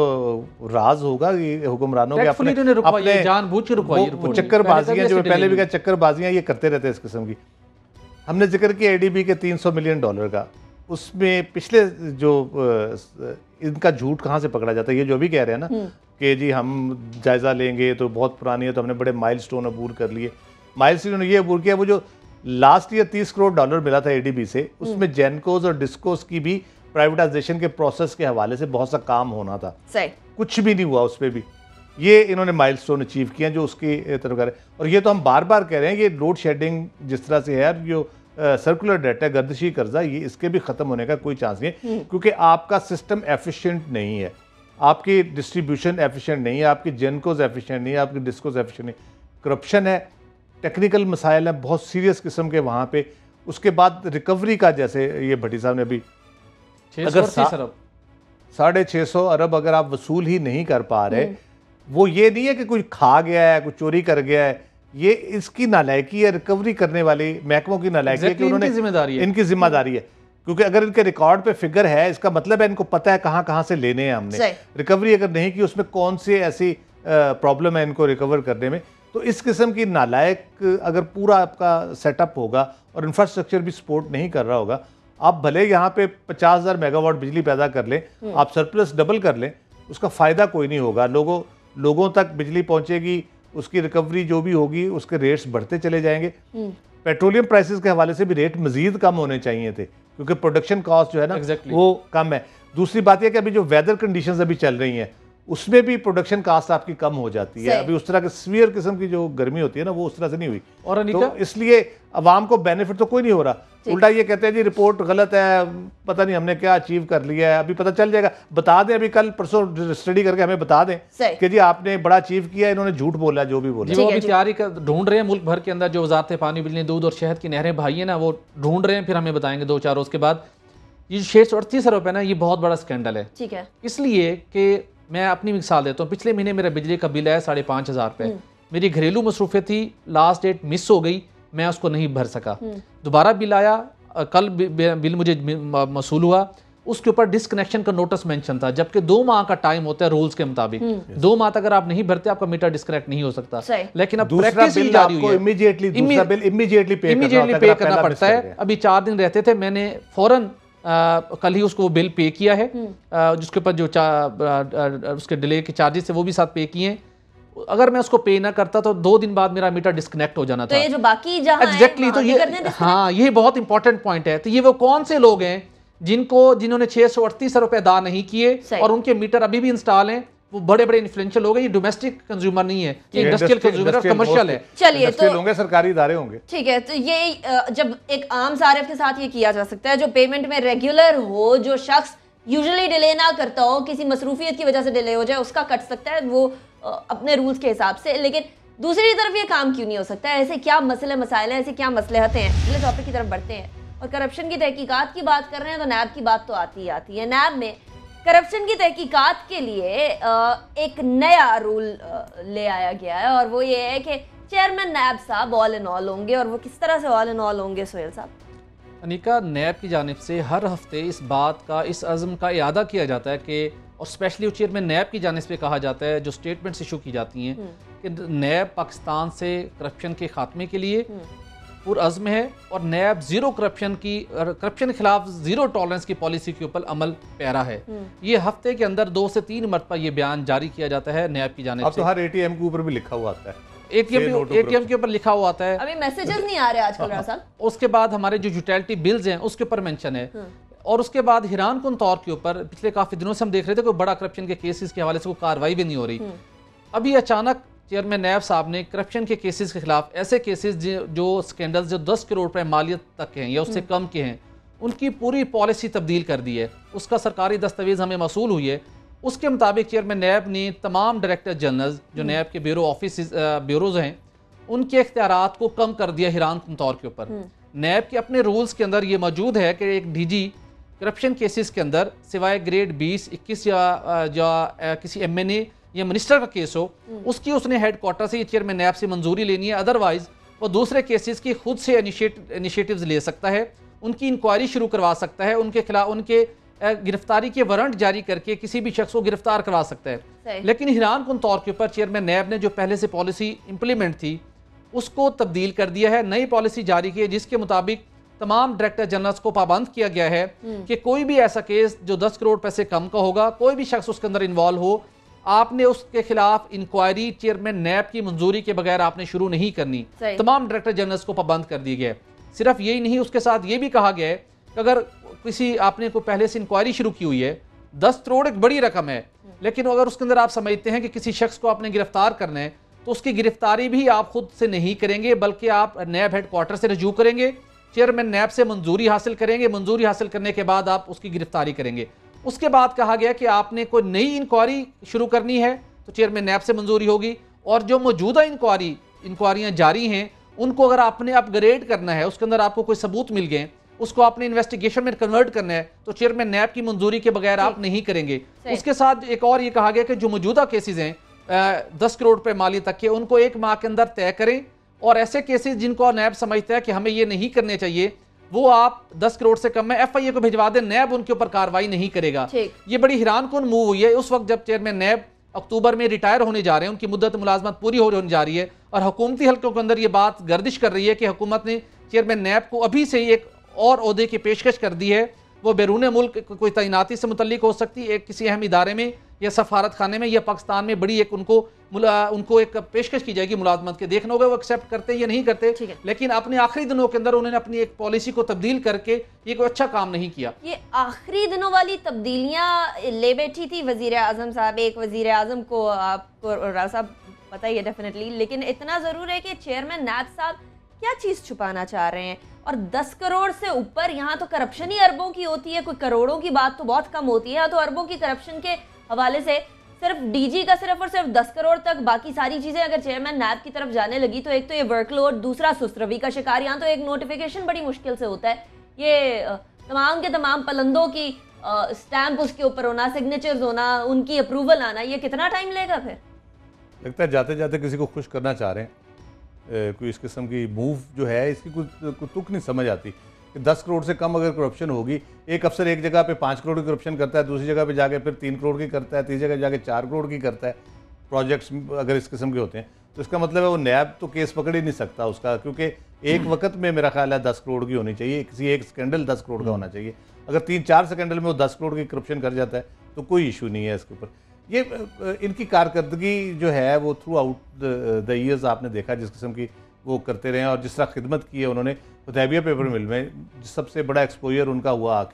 कोई राज होगा ये हुक्मरानों के अपने अपने जानबूझ के रुकवाई चक्करबाजियां, जो पहले भी कहा चक्करबाजियां ये करते रहते हैं इस किस्म की। हमने जिक्र किया एडीबी के तीन सौ मिलियन डॉलर का, उसमें पिछले जो इनका झूठ कहाँ से पकड़ा जाता है, ये जो भी कह रहे हैं ना कि जी हम जायजा लेंगे तो बहुत पुरानी है, तो हमने बड़े माइलस्टोन अबूर कर लिए। माइलस्टोन ये अबूर किया, वो जो लास्ट ईयर तीस करोड़ डॉलर मिला था एडीबी से, उसमें जेनकोस और डिस्कोस की भी प्राइवेटाइजेशन के प्रोसेस के हवाले से बहुत सा काम होना था, सही कुछ भी नहीं हुआ उस पर भी। ये इन्होंने माइलस्टोन अचीव किए जो उसकी तरफ कर, और ये तो हम बार बार कह रहे हैं, ये लोड शेडिंग जिस तरह से है, जो सर्कुलर डेट है, गर्दिशी कर्जा, ये इसके भी ख़त्म होने का कोई चांस नहीं है, क्योंकि आपका सिस्टम एफिशिएंट नहीं है, आपकी डिस्ट्रीब्यूशन एफिशिएंट नहीं है, आपकी जेनकोस एफिशिएंट नहीं है, आपकी डिस्कोस एफिशिएंट नहीं, करप्शन है, टेक्निकल मसाइल हैं बहुत सीरियस किस्म के वहाँ पे। उसके बाद रिकवरी का, जैसे ये भट्टी साहब ने अभी अगर साढ़े छः सौ अरब अगर आप वसूल ही नहीं कर पा रहे, वो ये नहीं है कि कोई खा गया है, कोई चोरी कर गया है, ये इसकी नालायकी है, रिकवरी करने वाली महकमों की नालायकी है कि उन्होंने जिम्मेदारी है, इनकी जिम्मेदारी है, क्योंकि अगर इनके रिकॉर्ड पे फिगर है, इसका मतलब है इनको पता है कहाँ कहाँ से लेने हैं हमने। रिकवरी अगर नहीं की, उसमें कौन सी ऐसी प्रॉब्लम है इनको रिकवर करने में। तो इस किस्म की नालायक अगर पूरा आपका सेटअप होगा और इंफ्रास्ट्रक्चर भी सपोर्ट नहीं कर रहा होगा, आप भले यहाँ पे पचास हज़ार मेगावाट बिजली पैदा कर लें, आप सरप्लस डबल कर लें, उसका फ़ायदा कोई नहीं होगा। लोगों लोगों तक बिजली पहुँचेगी, उसकी रिकवरी जो भी होगी, उसके रेट्स बढ़ते चले जाएंगे। पेट्रोलियम प्राइसेस के हवाले से भी रेट मज़ीद कम होने चाहिए थे, क्योंकि प्रोडक्शन कॉस्ट जो है ना exactly. वो कम है। दूसरी बात यह कि अभी जो वेदर कंडीशंस अभी चल रही हैं, उसमें भी प्रोडक्शन कास्ट आपकी कम हो जाती है। अभी उस तरह के सीवियर किस्म की जो गर्मी होती है ना, वो उस तरह से नहीं हुई, और अनिका तो इसलिए अवाम को बेनिफिट तो कोई नहीं हो रहा, उल्टा ये कहते हैं जी रिपोर्ट गलत है, पता नहीं हमने क्या अचीव कर लिया है। अभी पता चल जाएगा, बता दें, अभी कल परसों स्टडी करके हमें बता दें कि जी आपने बड़ा अचीव किया, इन्होंने झूठ बोला जो भी बोला। जी, वो अभी तैयारी कर ढूंढ रहे हैं मुल्क भर के अंदर, जो वजारत पानी, बिजली, दूध और शहद की नहरें भाई है ना, वो ढूंढ रहे हैं, फिर हमें बताएंगे दो चार रोज के बाद। ये छह सौ अड़तीस अरब है ना, ये बहुत बड़ा स्कैंडल है। ठीक है, इसलिए कि मैं अपनी मिसाल देता हूँ, पिछले महीने मेरा बिजली का बिल है साढ़े पाँच हज़ार रुपये, मेरी घरेलू मसरूफियत थी, लास्ट डेट मिस हो गई, मैं उसको नहीं भर सका, दोबारा बिल आया, कल बिल मुझे मसूल हुआ, उसके ऊपर डिस्कनेक्शन का नोटिस मेंशन था, जबकि दो माह का टाइम होता है रूल्स के मुताबिक, दो माह तक अगर आप नहीं भरते आपका मीटर डिस्कनेक्ट नहीं हो सकता। लेकिन अब प्रैक्टिस ही जारी हुई है, इमीडिएटली दूसरा बिल इमीडिएटली पे इमीडिएटली पे करना पड़ता है। अभी चार दिन रहते थे, मैंने फौरन आ, कल ही उसको बिल पे किया है, आ, जिसके ऊपर जो चा, आ, आ, उसके डिले के चार्जेस है वो भी साथ पे किए हैं। अगर मैं उसको पे ना करता तो दो दिन बाद मेरा मीटर डिस्कनेक्ट हो जाना तो था। ये जो बाकी जहां एग्जैक्टली exactly, तो ये हाँ ये बहुत इंपॉर्टेंट पॉइंट है। तो ये वो कौन से लोग हैं जिनको जिन्होंने छह सौ अड़तीस रुपए अदा नहीं किए और उनके मीटर अभी भी इंस्टॉल हैं, वो बड़े बड़े इन्फ्लुएंशियल लोग हैं। ये डोमेस्टिक कंज्यूमर नहीं है, ये इंडस्ट्रियल कंज्यूमर और कमर्शियल है। चलिए तो होंगे, सरकारी इदारे होंगे। ठीक है, तो ये जब एक आम सारिफ के साथ ये किया जा सकता है, जो पेमेंट में रेगुलर हो, जो शख्स यूजुअली डिले ना करता हो, किसी मसरूफियत की वजह से डिले हो जाए, उसका कट सकता है वो अपने रूल्स के हिसाब से। लेकिन दूसरी तरफ ये काम क्यों नहीं हो सकता है? ऐसे क्या मसले मसाइल हैं, ऐसे क्या मसलहतें हैं? अगले टॉपिक की तरफ बढ़ते हैं और करप्शन की तहकीकात की बात कर रहे हैं, तो नैब की बात तो आती ही आती है। नैब में करप्शन की तहकीकात के लिए एक नया रूल ले आया गया है, और वो ये है कि चेयरमैन नैब साहब ऑल इन ऑल होंगे। और वो किस तरह से ऑल इन ऑल होंगे सोहेल साहब? अनिका, नैब की जानिब से हर हफ्ते इस बात का, इस अज़्म का इयादा किया जाता है कि, और स्पेशली चेयरमैन नैब की जानिब से कहा जाता है, जो स्टेटमेंट्स इशू की जाती हैं कि नैब पाकिस्तान से करप्शन के खात्मे के लिए पुरअज़्म है और नैब जीरो करप्शन की, करप्शन के खिलाफ जीरो टॉलरेंस की पॉलिसी के ऊपर अमल पैरा है। ये हफ्ते के अंदर दो से तीन मरतबा ये बयान जारी किया जाता है नैब की जानिब से। अब तो हर एटीएम के ऊपर भी लिखा हुआ आता है, एटीएम एटीएम के ऊपर लिखा हुआ आता है। अभी मैसेजेस नहीं आ रहे आजकल साहब। उसके बाद हमारे जो यूटिलिटी बिल्स हैं उसके ऊपर मेंशन है, और उसके बाद हिरान कुन तौर के ऊपर पिछले काफी दिनों से हम देख रहे थे कोई बड़ा करप्शन के केसेस के हवाले से कोई कार्रवाई भी नहीं हो रही। अभी अचानक चेयरमैन नैब साहब ने करप्शन के केसेस के खिलाफ, ऐसे केसेस जो स्कैंडल्स जो दस करोड़ रुपए मालियत तक के हैं या उससे कम के हैं, उनकी पूरी पॉलिसी तब्दील कर दी है। उसका सरकारी दस्तावेज हमें मसूल हुई है। उसके मुताबिक चेयरमैन नैब ने तमाम डायरेक्टर जनरल जो नैब के ब्यूरो ऑफिस ब्यूरोज हैं उनके इख्तियारात को कम कर दिया हिरान कुन तौर के ऊपर। नैब के अपने रूल्स के अंदर ये मौजूद है कि एक डीजी करप्शन केसेस के अंदर सिवाय ग्रेड बीस इक्कीस या, या किसी एम एन ए या मिनिस्टर का केस हो, उसकी उसने हेड क्वार्टर से चेयरमैन नैब से मंजूरी लेनी है। अदरवाइज वो दूसरे केसेस की खुद से इनिशिएटिव्स ले सकता है, उनकी इंक्वायरी शुरू करवा सकता है, उनके खिलाफ उनके गिरफ्तारी के वारंट जारी करके किसी भी शख्स को गिरफ्तार करवा सकता है। लेकिन हिरान कुन तौर के ऊपर चेयरमैन नैब ने जो पहले से पॉलिसी इंप्लीमेंट थी उसको तब्दील कर दिया है, नई पॉलिसी जारी की है, जिसके मुताबिक तमाम डायरेक्टर जनरल्स को पाबंद किया गया है कि कोई भी ऐसा केस जो दस करोड़ पैसे कम का होगा, कोई भी शख्स उसके अंदर इन्वॉल्व हो, आपने उसके खिलाफ इंक्वायरी चेयरमैन नैब की मंजूरी के बगैर आपने शुरू नहीं करनी। तमाम डायरेक्टर जनरल्स को पाबंद कर दिया गया है। सिर्फ यही नहीं, उसके साथ ये भी कहा गया है कि अगर किसी आपने को पहले से इंक्वायरी शुरू की हुई है, दस करोड़ एक बड़ी रकम है, लेकिन अगर उसके अंदर आप समझते हैं कि किसी शख्स को आपने गिरफ्तार करना है, तो उसकी गिरफ्तारी भी आप खुद से नहीं करेंगे, बल्कि आप नैब हेड क्वार्टर से रजू करेंगे, चेयरमैन नैब से मंजूरी हासिल करेंगे, मंजूरी हासिल करने के बाद आप उसकी गिरफ्तारी करेंगे। उसके बाद कहा गया कि आपने कोई नई इंक्वायरी शुरू करनी है तो चेयरमैन नैब से मंजूरी होगी, और जो मौजूदा इंक्वायरी इंक्वायरियां जारी हैं उनको अगर आपने अपग्रेड करना है, उसके अंदर आपको कोई सबूत मिल गए, उसको आपने इन्वेस्टिगेशन में कन्वर्ट करना है, तो चेयरमैन नैब की मंजूरी के बगैर आप नहीं करेंगे। उसके साथ एक और ये कहा गया कि जो मौजूदा केसेस हैं दस करोड़ रुपए माली तक के, उनको एक माह के अंदर तय करें, और ऐसे केसेस जिनको नैब समझता है कि हमें ये नहीं करने चाहिए, वो आप दस करोड़ से कम में एफ आई ए को भिजवा दें, नैब उनके ऊपर कार्रवाई नहीं करेगा। ये बड़ी हैरान कुन मूव हुई है उस वक्त जब चेयरमैन नैब अक्टूबर में रिटायर होने जा रहे हैं, उनकी मुद्दत मुलाजमत पूरी होने जा रही है, और हुकूमती हल्कों के अंदर ये बात गर्दिश कर रही है कि हुकूमत ने चेयरमैन नैब को अभी से ही एक और ओहदे की पेशकश कर दी है। वो बैरून मुल्क कोई तैनाती से मुतल्लिक हो सकती है, एक किसी अहम इदारे में, या सफारत खाने में या पाकिस्तान में बड़ी एक उनको उनको एक पेशकश की जाएगी मुलाजमत के, देखना होगा वो एक्सेप्ट करते या नहीं करते। लेकिन अपने आखिरी दिनों के अंदर उन्होंने अपनी एक पॉलिसी को तब्दील करके ये कोई अच्छा काम नहीं किया। ये आखिरी दिनों वाली तब्दीलियां ले बैठी थी वजीर आजम साहब, एक वजीर आजम को आपको राव साहब पता ही है डेफिनेटली, लेकिन इतना ज़रूर है कि चेयरमैन नैब साहब क्या चीज़ छुपाना चाह रहे हैं। और दस करोड़ से ऊपर यहाँ तो करप्शन ही अरबों की होती है, कोई करोड़ों की बात तो बहुत कम होती है। यहाँ तो अरबों की करप्शन के हवाले से सिर्फ डीजी का सिर्फ और सिर्फ दस करोड़ तक, बाकी सारी चीज़ें अगर चेयरमैन नैब की तरफ जाने लगी तो एक तो ये वर्कलोड, दूसरा सुस्तरवी का शिकार। यहाँ तो एक नोटिफिकेशन बड़ी मुश्किल से होता है, ये तमाम के तमाम पलंदों की स्टैंप उसके ऊपर होना, सिग्नेचर्स होना, उनकी अप्रूवल आना, ये कितना टाइम लेगा? फिर लगता है जाते जाते किसी को खुश करना चाह रहे हैं। ए, कोई इस किस्म की मूव जो है इसकी कुछ कुछ तुक नहीं समझ आती कि दस करोड़ से कम अगर करप्शन होगी, एक अफसर एक जगह पे पाँच करोड़ की करप्शन करता है, दूसरी जगह पे जाके फिर तीन करोड़ की करता है, तीसरी जगह जाके चार करोड़ की करता है, प्रोजेक्ट्स अगर इस किस्म के होते हैं तो इसका मतलब है वो नैब तो केस पकड़ ही नहीं सकता उसका, क्योंकि एक वक्त में मेरा ख्याल है दस करोड़ की होनी चाहिए, किसी एक स्कैंडल दस करोड़ का होना चाहिए। अगर तीन चार स्कैंडल में वो दस करोड़ की करप्शन कर जाता है तो कोई इशू नहीं है इसके ऊपर। ये इनकी कारकर्दगी जो है वो थ्रू आउट द ईयर्स आपने देखा जिस किस्म की वो करते रहे हैं, और जिस तरह खिदमत की है उन्होंने हुदैबिया पेपर मिल में, सबसे बड़ा एक्सपोजर उनका हुआ आके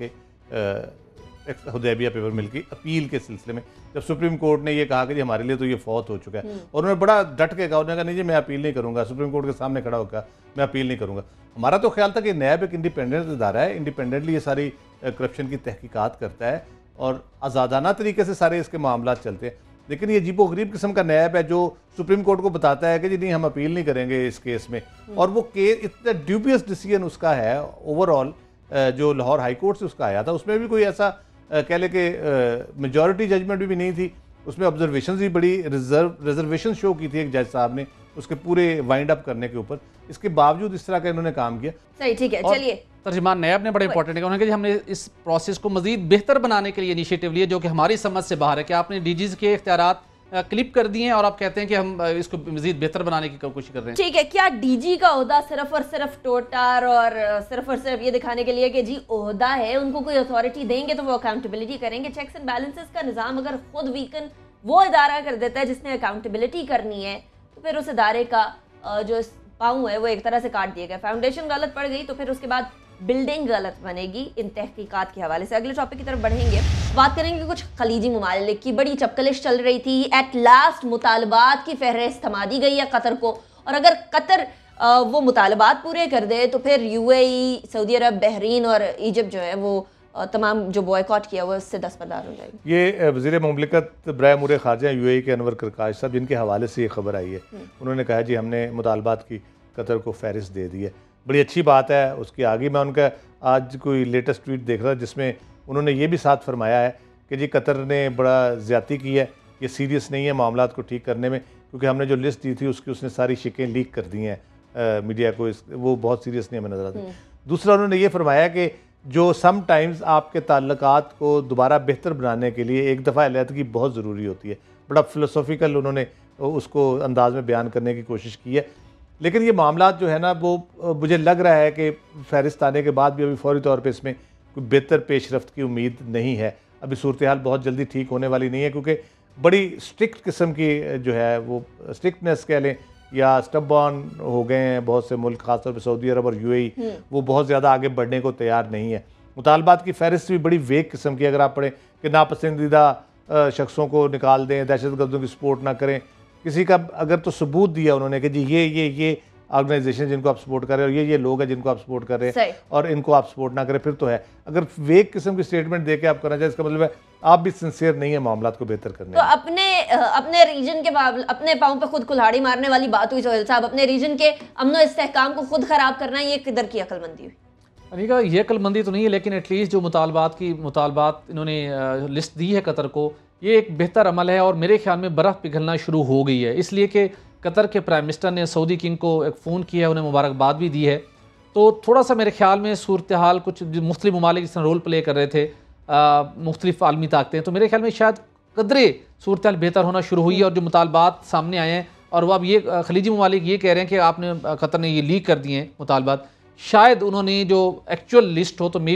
हुदैबिया पेपर मिल की अपील के सिलसिले में, जब सुप्रीम कोर्ट ने ये कहा कि जी हमारे लिए तो ये फौत हो चुका है, और उन्होंने बड़ा डट के कहा, उन्होंने कहा नहीं जी मैं अपील नहीं करूँगा, सुप्रीम कोर्ट के सामने खड़ा होकर मैं अपील नहीं करूँगा। हमारा तो ख्याल था कि नैब एक इंडिपेंडेंट इदारा है, इंडिपेंडेंटली ये सारी करप्शन की तहकीकात करता है और आज़ादाना तरीके से सारे इसके मामला चलते हैं। लेकिन ये अजीबो गरीब किस्म का नैब है जो सुप्रीम कोर्ट को बताता है कि जी नहीं हम अपील नहीं करेंगे इस केस में, और वो केस इतना ड्यूबियस डिसीजन उसका है ओवरऑल जो लाहौर हाई कोर्ट से उसका आया था, उसमें भी कोई ऐसा कह ले कि मेजॉरिटी जजमेंट भी नहीं थी, उसमें ऑब्जर्वेशन भी बड़ी रिजर्व रिजर्वेशन शो की थी एक जज साहब ने उसके पूरे वाइंड अप करने के ऊपर, इसके बावजूद इस तरह का इन्होंने काम किया। सही, ठीक है, चलिए। तर्जुमान नैब ने बड़ा इंपॉर्टेंट है, उन्होंने कहा हमने इस प्रोसेस को मजीद बेहतर बनाने के लिए इनिशिएटिव लिए जो कि हमारी समझ से बाहर है कि आपने डीजीज के इख्तियारात क्लिप कर दिए हैं और आप कहते हैं कि हम इसको मजीद बेहतर बनाने की कोशिश कर रहे हैं। ठीक है, क्या डीजी का ओहदा सिर्फ और सिर्फ टोटार और सिर्फ और सिर्फ ये दिखाने के लिए कि जी ओहदा है, उनको कोई अथॉरिटी देंगे तो वो अकाउंटेबिलिटी करेंगे? चेक्स एंड बैलेंसेस का निज़ाम अगर खुद वीकन वो इदारा कर देता है जिसने अकाउंटेबिलिटी करनी है, तो फिर उस इदारे का जो पाँव है वो एक तरह से काट दिया गया। फाउंडेशन गलत पड़ गई तो फिर उसके बाद बिल्डिंग गलत बनेगी। इन तहकीकात के हवाले से अगले टॉपिक की तरफ बढ़ेंगे, बात करेंगे कुछ खलीजी ममालिक की। बड़ी चपकलिश चल रही थी, एट लास्ट मुतालबात की फहरिस्त थमा दी गई है कतर को, और अगर कतर वो मुतालबात पूरे कर दे तो फिर यूएई, सऊदी अरब, बहरीन और इजिप्ट जो है वो तमाम जो बॉयकॉट किया हुआ उससे दस्तबरदार हो जाएगी। ये वज़ीर मुमलिकत बराए अमूर ख़ारिजा यूएई के अनवर करकाश साहब जिनके हवाले से ये खबर आई है, उन्होंने कहा जी हमने मुतालबात की कतर को फहरिस्त दे दी है। बड़ी अच्छी बात है। उसकी आगे मैं उनका आज कोई लेटेस्ट ट्वीट देख रहा जिसमें उन्होंने ये भी साथ फरमाया है कि जी कतर ने बड़ा ज़्यादती की है, ये सीरियस नहीं है मामलात को ठीक करने में, क्योंकि हमने जो लिस्ट दी थी उसकी उसने सारी शिकें लीक कर दी हैं मीडिया को, इस वो बहुत सीरियस नहीं हमें नजर आती। दूसरा उन्होंने ये फरमाया कि जो सम टाइम्स आपके ताल्लुकात को दोबारा बेहतर बनाने के लिए एक दफ़ा अलहदगी बहुत ज़रूरी होती है। बड़ा फ़िलोसॉफ़िकल उन्होंने उसको अंदाज में बयान करने की कोशिश की है। लेकिन ये मामला जो है ना वो मुझे लग रहा है कि फहरिस्त आने के बाद भी अभी फौरी तौर पे इसमें कोई बेहतर पेशरफ्त की उम्मीद नहीं है। अभी सूरत हाल बहुत जल्दी ठीक होने वाली नहीं है, क्योंकि बड़ी स्ट्रिक्ट किस्म की जो है वो स्ट्रिक्टनेस कह लें या स्टबॉर्न हो गए हैं बहुत से मुल्क, खासतौर पर सऊदी अरब और यूएई, वो बहुत ज़्यादा आगे बढ़ने को तैयार नहीं है। मुतालबात की फहरिस्त भी बड़ी वेग किस्म की, अगर आप पढ़ें कि नापसंदीदा शख्सों को निकाल दें, दहशत गर्दों की सपोर्ट ना करें, किसी का अगर तो सबूत दिया उन्होंने कि जी ये ये ये ऑर्गेनाइजेशन जिनको आप सपोर्ट कर रहे हो, ये ये लोग हैं जिनको आप सपोर्ट कर रहे हैं और इनको आप सपोर्ट ना करें, फिर तो है। अगर वेग किस्म की स्टेटमेंट दे के आप करना चाहिए, इसका मतलब है आप भी सिंसियर नहीं है मामला को बेहतर करने तो अपने अपने रीजन के अपने पाँव पे खुद कुल्हाड़ी मारने वाली बात हुई सोहेल साहब। अपने रीजन के अमनो इस्तेहकाम को खुद खराब करना, ये किधर की अक्लमंदी हुई? अनिका ये अक्लमंदी तो नहीं है, लेकिन एटलीस्ट जो मुतालबात की मुतालबात इन्होंने लिस्ट दी है कतर को, ये एक बेहतर अमल है और मेरे ख्याल में बर्फ़ पिघलना शुरू हो गई है। इसलिए कि कतर के प्राइम मिनिस्टर ने सऊदी किंग को एक फ़ोन किया है, उन्हें मुबारकबाद भी दी है। तो थोड़ा सा मेरे ख्याल में सूरत हाल कुछ मुख्तलिफ ममालिक जिस रोल प्ले कर रहे थे, मुख्तलिफ आलमी ताकतें, तो मेरे ख्याल में शायद कदरे सूरत हाल बेहतर होना शुरू हुई है। और जो मुतालबात सामने आए हैं और वो अब ये खलीजी ममालिक ये कह रहे हैं कि आपने कतर ने ये लीक कर दिए हैं मुतालबात, शायद उन्होंने जो एक्चुअल लिस्ट हो तो मे बी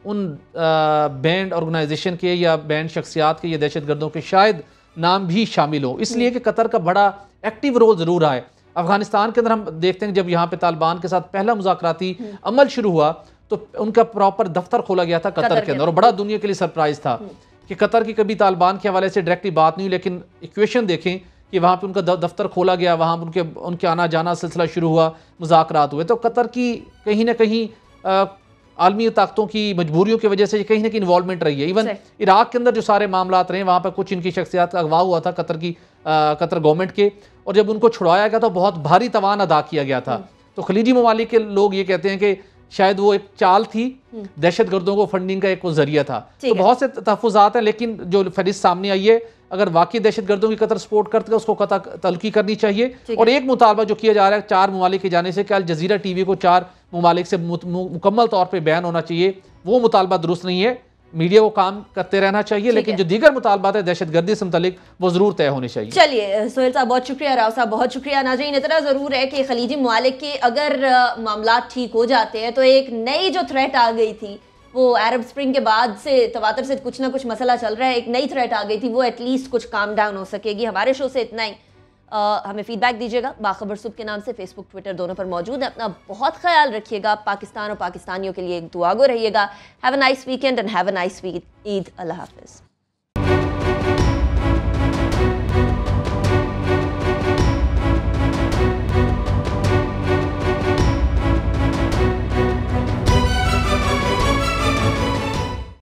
उन बैंड ऑर्गेनाइजेशन के या बैंड शख्सियात के या दहशत गर्दों के शायद नाम भी शामिल हो, इसलिए कि कतर का बड़ा एक्टिव रोल ज़रूर आए। अफगानिस्तान के अंदर हम देखते हैं जब यहाँ पे तालिबान के साथ पहला मुज़ाकराती अमल शुरू हुआ तो उनका प्रॉपर दफ्तर खोला गया था कतर, कतर के अंदर, और बड़ा दुनिया के लिए सरप्राइज था कि कतर की कभी तालिबान के हवाले से डायरेक्टली बात नहीं हुई, लेकिन इक्वेशन देखें कि वहाँ पे उनका दफ्तर खोला गया, वहाँ उनके उनके आना जाना सिलसिला शुरू हुआ, मुज़ाकरात हुए। तो कतर की कहीं ना कहीं आलमी ताकतों की मजबूरियों की वजह से कहीं ना कहीं इन्वॉल्वमेंट रही है। इवन इराक के अंदर जो सारे मामला रहे वहाँ पर कुछ इनकी शख्सियात का अगवा हुआ था कतर की आ, कतर गवर्नमेंट के, और जब उनको छुड़ाया गया तो बहुत भारी तवान अदा किया गया था। तो खलीजी ममालिक के लोग ये कहते हैं कि शायद वो एक चाल थी, दहशत गर्दों को फंडिंग का एक वो जरिया था। तो बहुत से तहफ़्फ़ुज़ात हैं, लेकिन जो फहरिस्त सामने आई है, अगर वाकई दहशत गर्दों की कतर सपोर्ट करते हैं उसको कतई तल्क़ी करनी चाहिए। और एक मुतालबा जो किया जा रहा है चार ममालिक के जाने से कि अल जज़ीरा टीवी को चार ममालिक से मुकम्मल तौर पर बैन होना चाहिए, वो मुतालबा दुरुस्त नहीं है। मीडिया को काम करते रहना चाहिए, लेकिन जो दीगर मुतालबात है दहशत गर्दी से मुतालिक वो जरूर तय होने चाहिए। चलिए सोहेल साहब बहुत शुक्रिया, राव साहब बहुत शुक्रिया। नाज़रीन इतना ज़रूर है कि खलीजी ममालिक के अगर मामला ठीक हो जाते हैं तो एक नई जो थ्रेट आ गई थी वो अरब स्प्रिंग के बाद से तवातर से कुछ ना कुछ मसला चल रहा है, एक नई थ्रेट आ गई थी, वो एटलीस्ट कुछ काम डाउन हो सकेगी। हमारे शो से इतना ही। आ, हमें फीडबैक दीजिएगा, बाखबर सुबह के नाम से फेसबुक ट्विटर दोनों पर मौजूद है। अपना बहुत ख्याल रखिएगा, पाकिस्तान और पाकिस्तानियों के लिए एक दुआगो रहिएगा। Have a nice weekend and have a nice Eid. अल्लाह हाफिज़।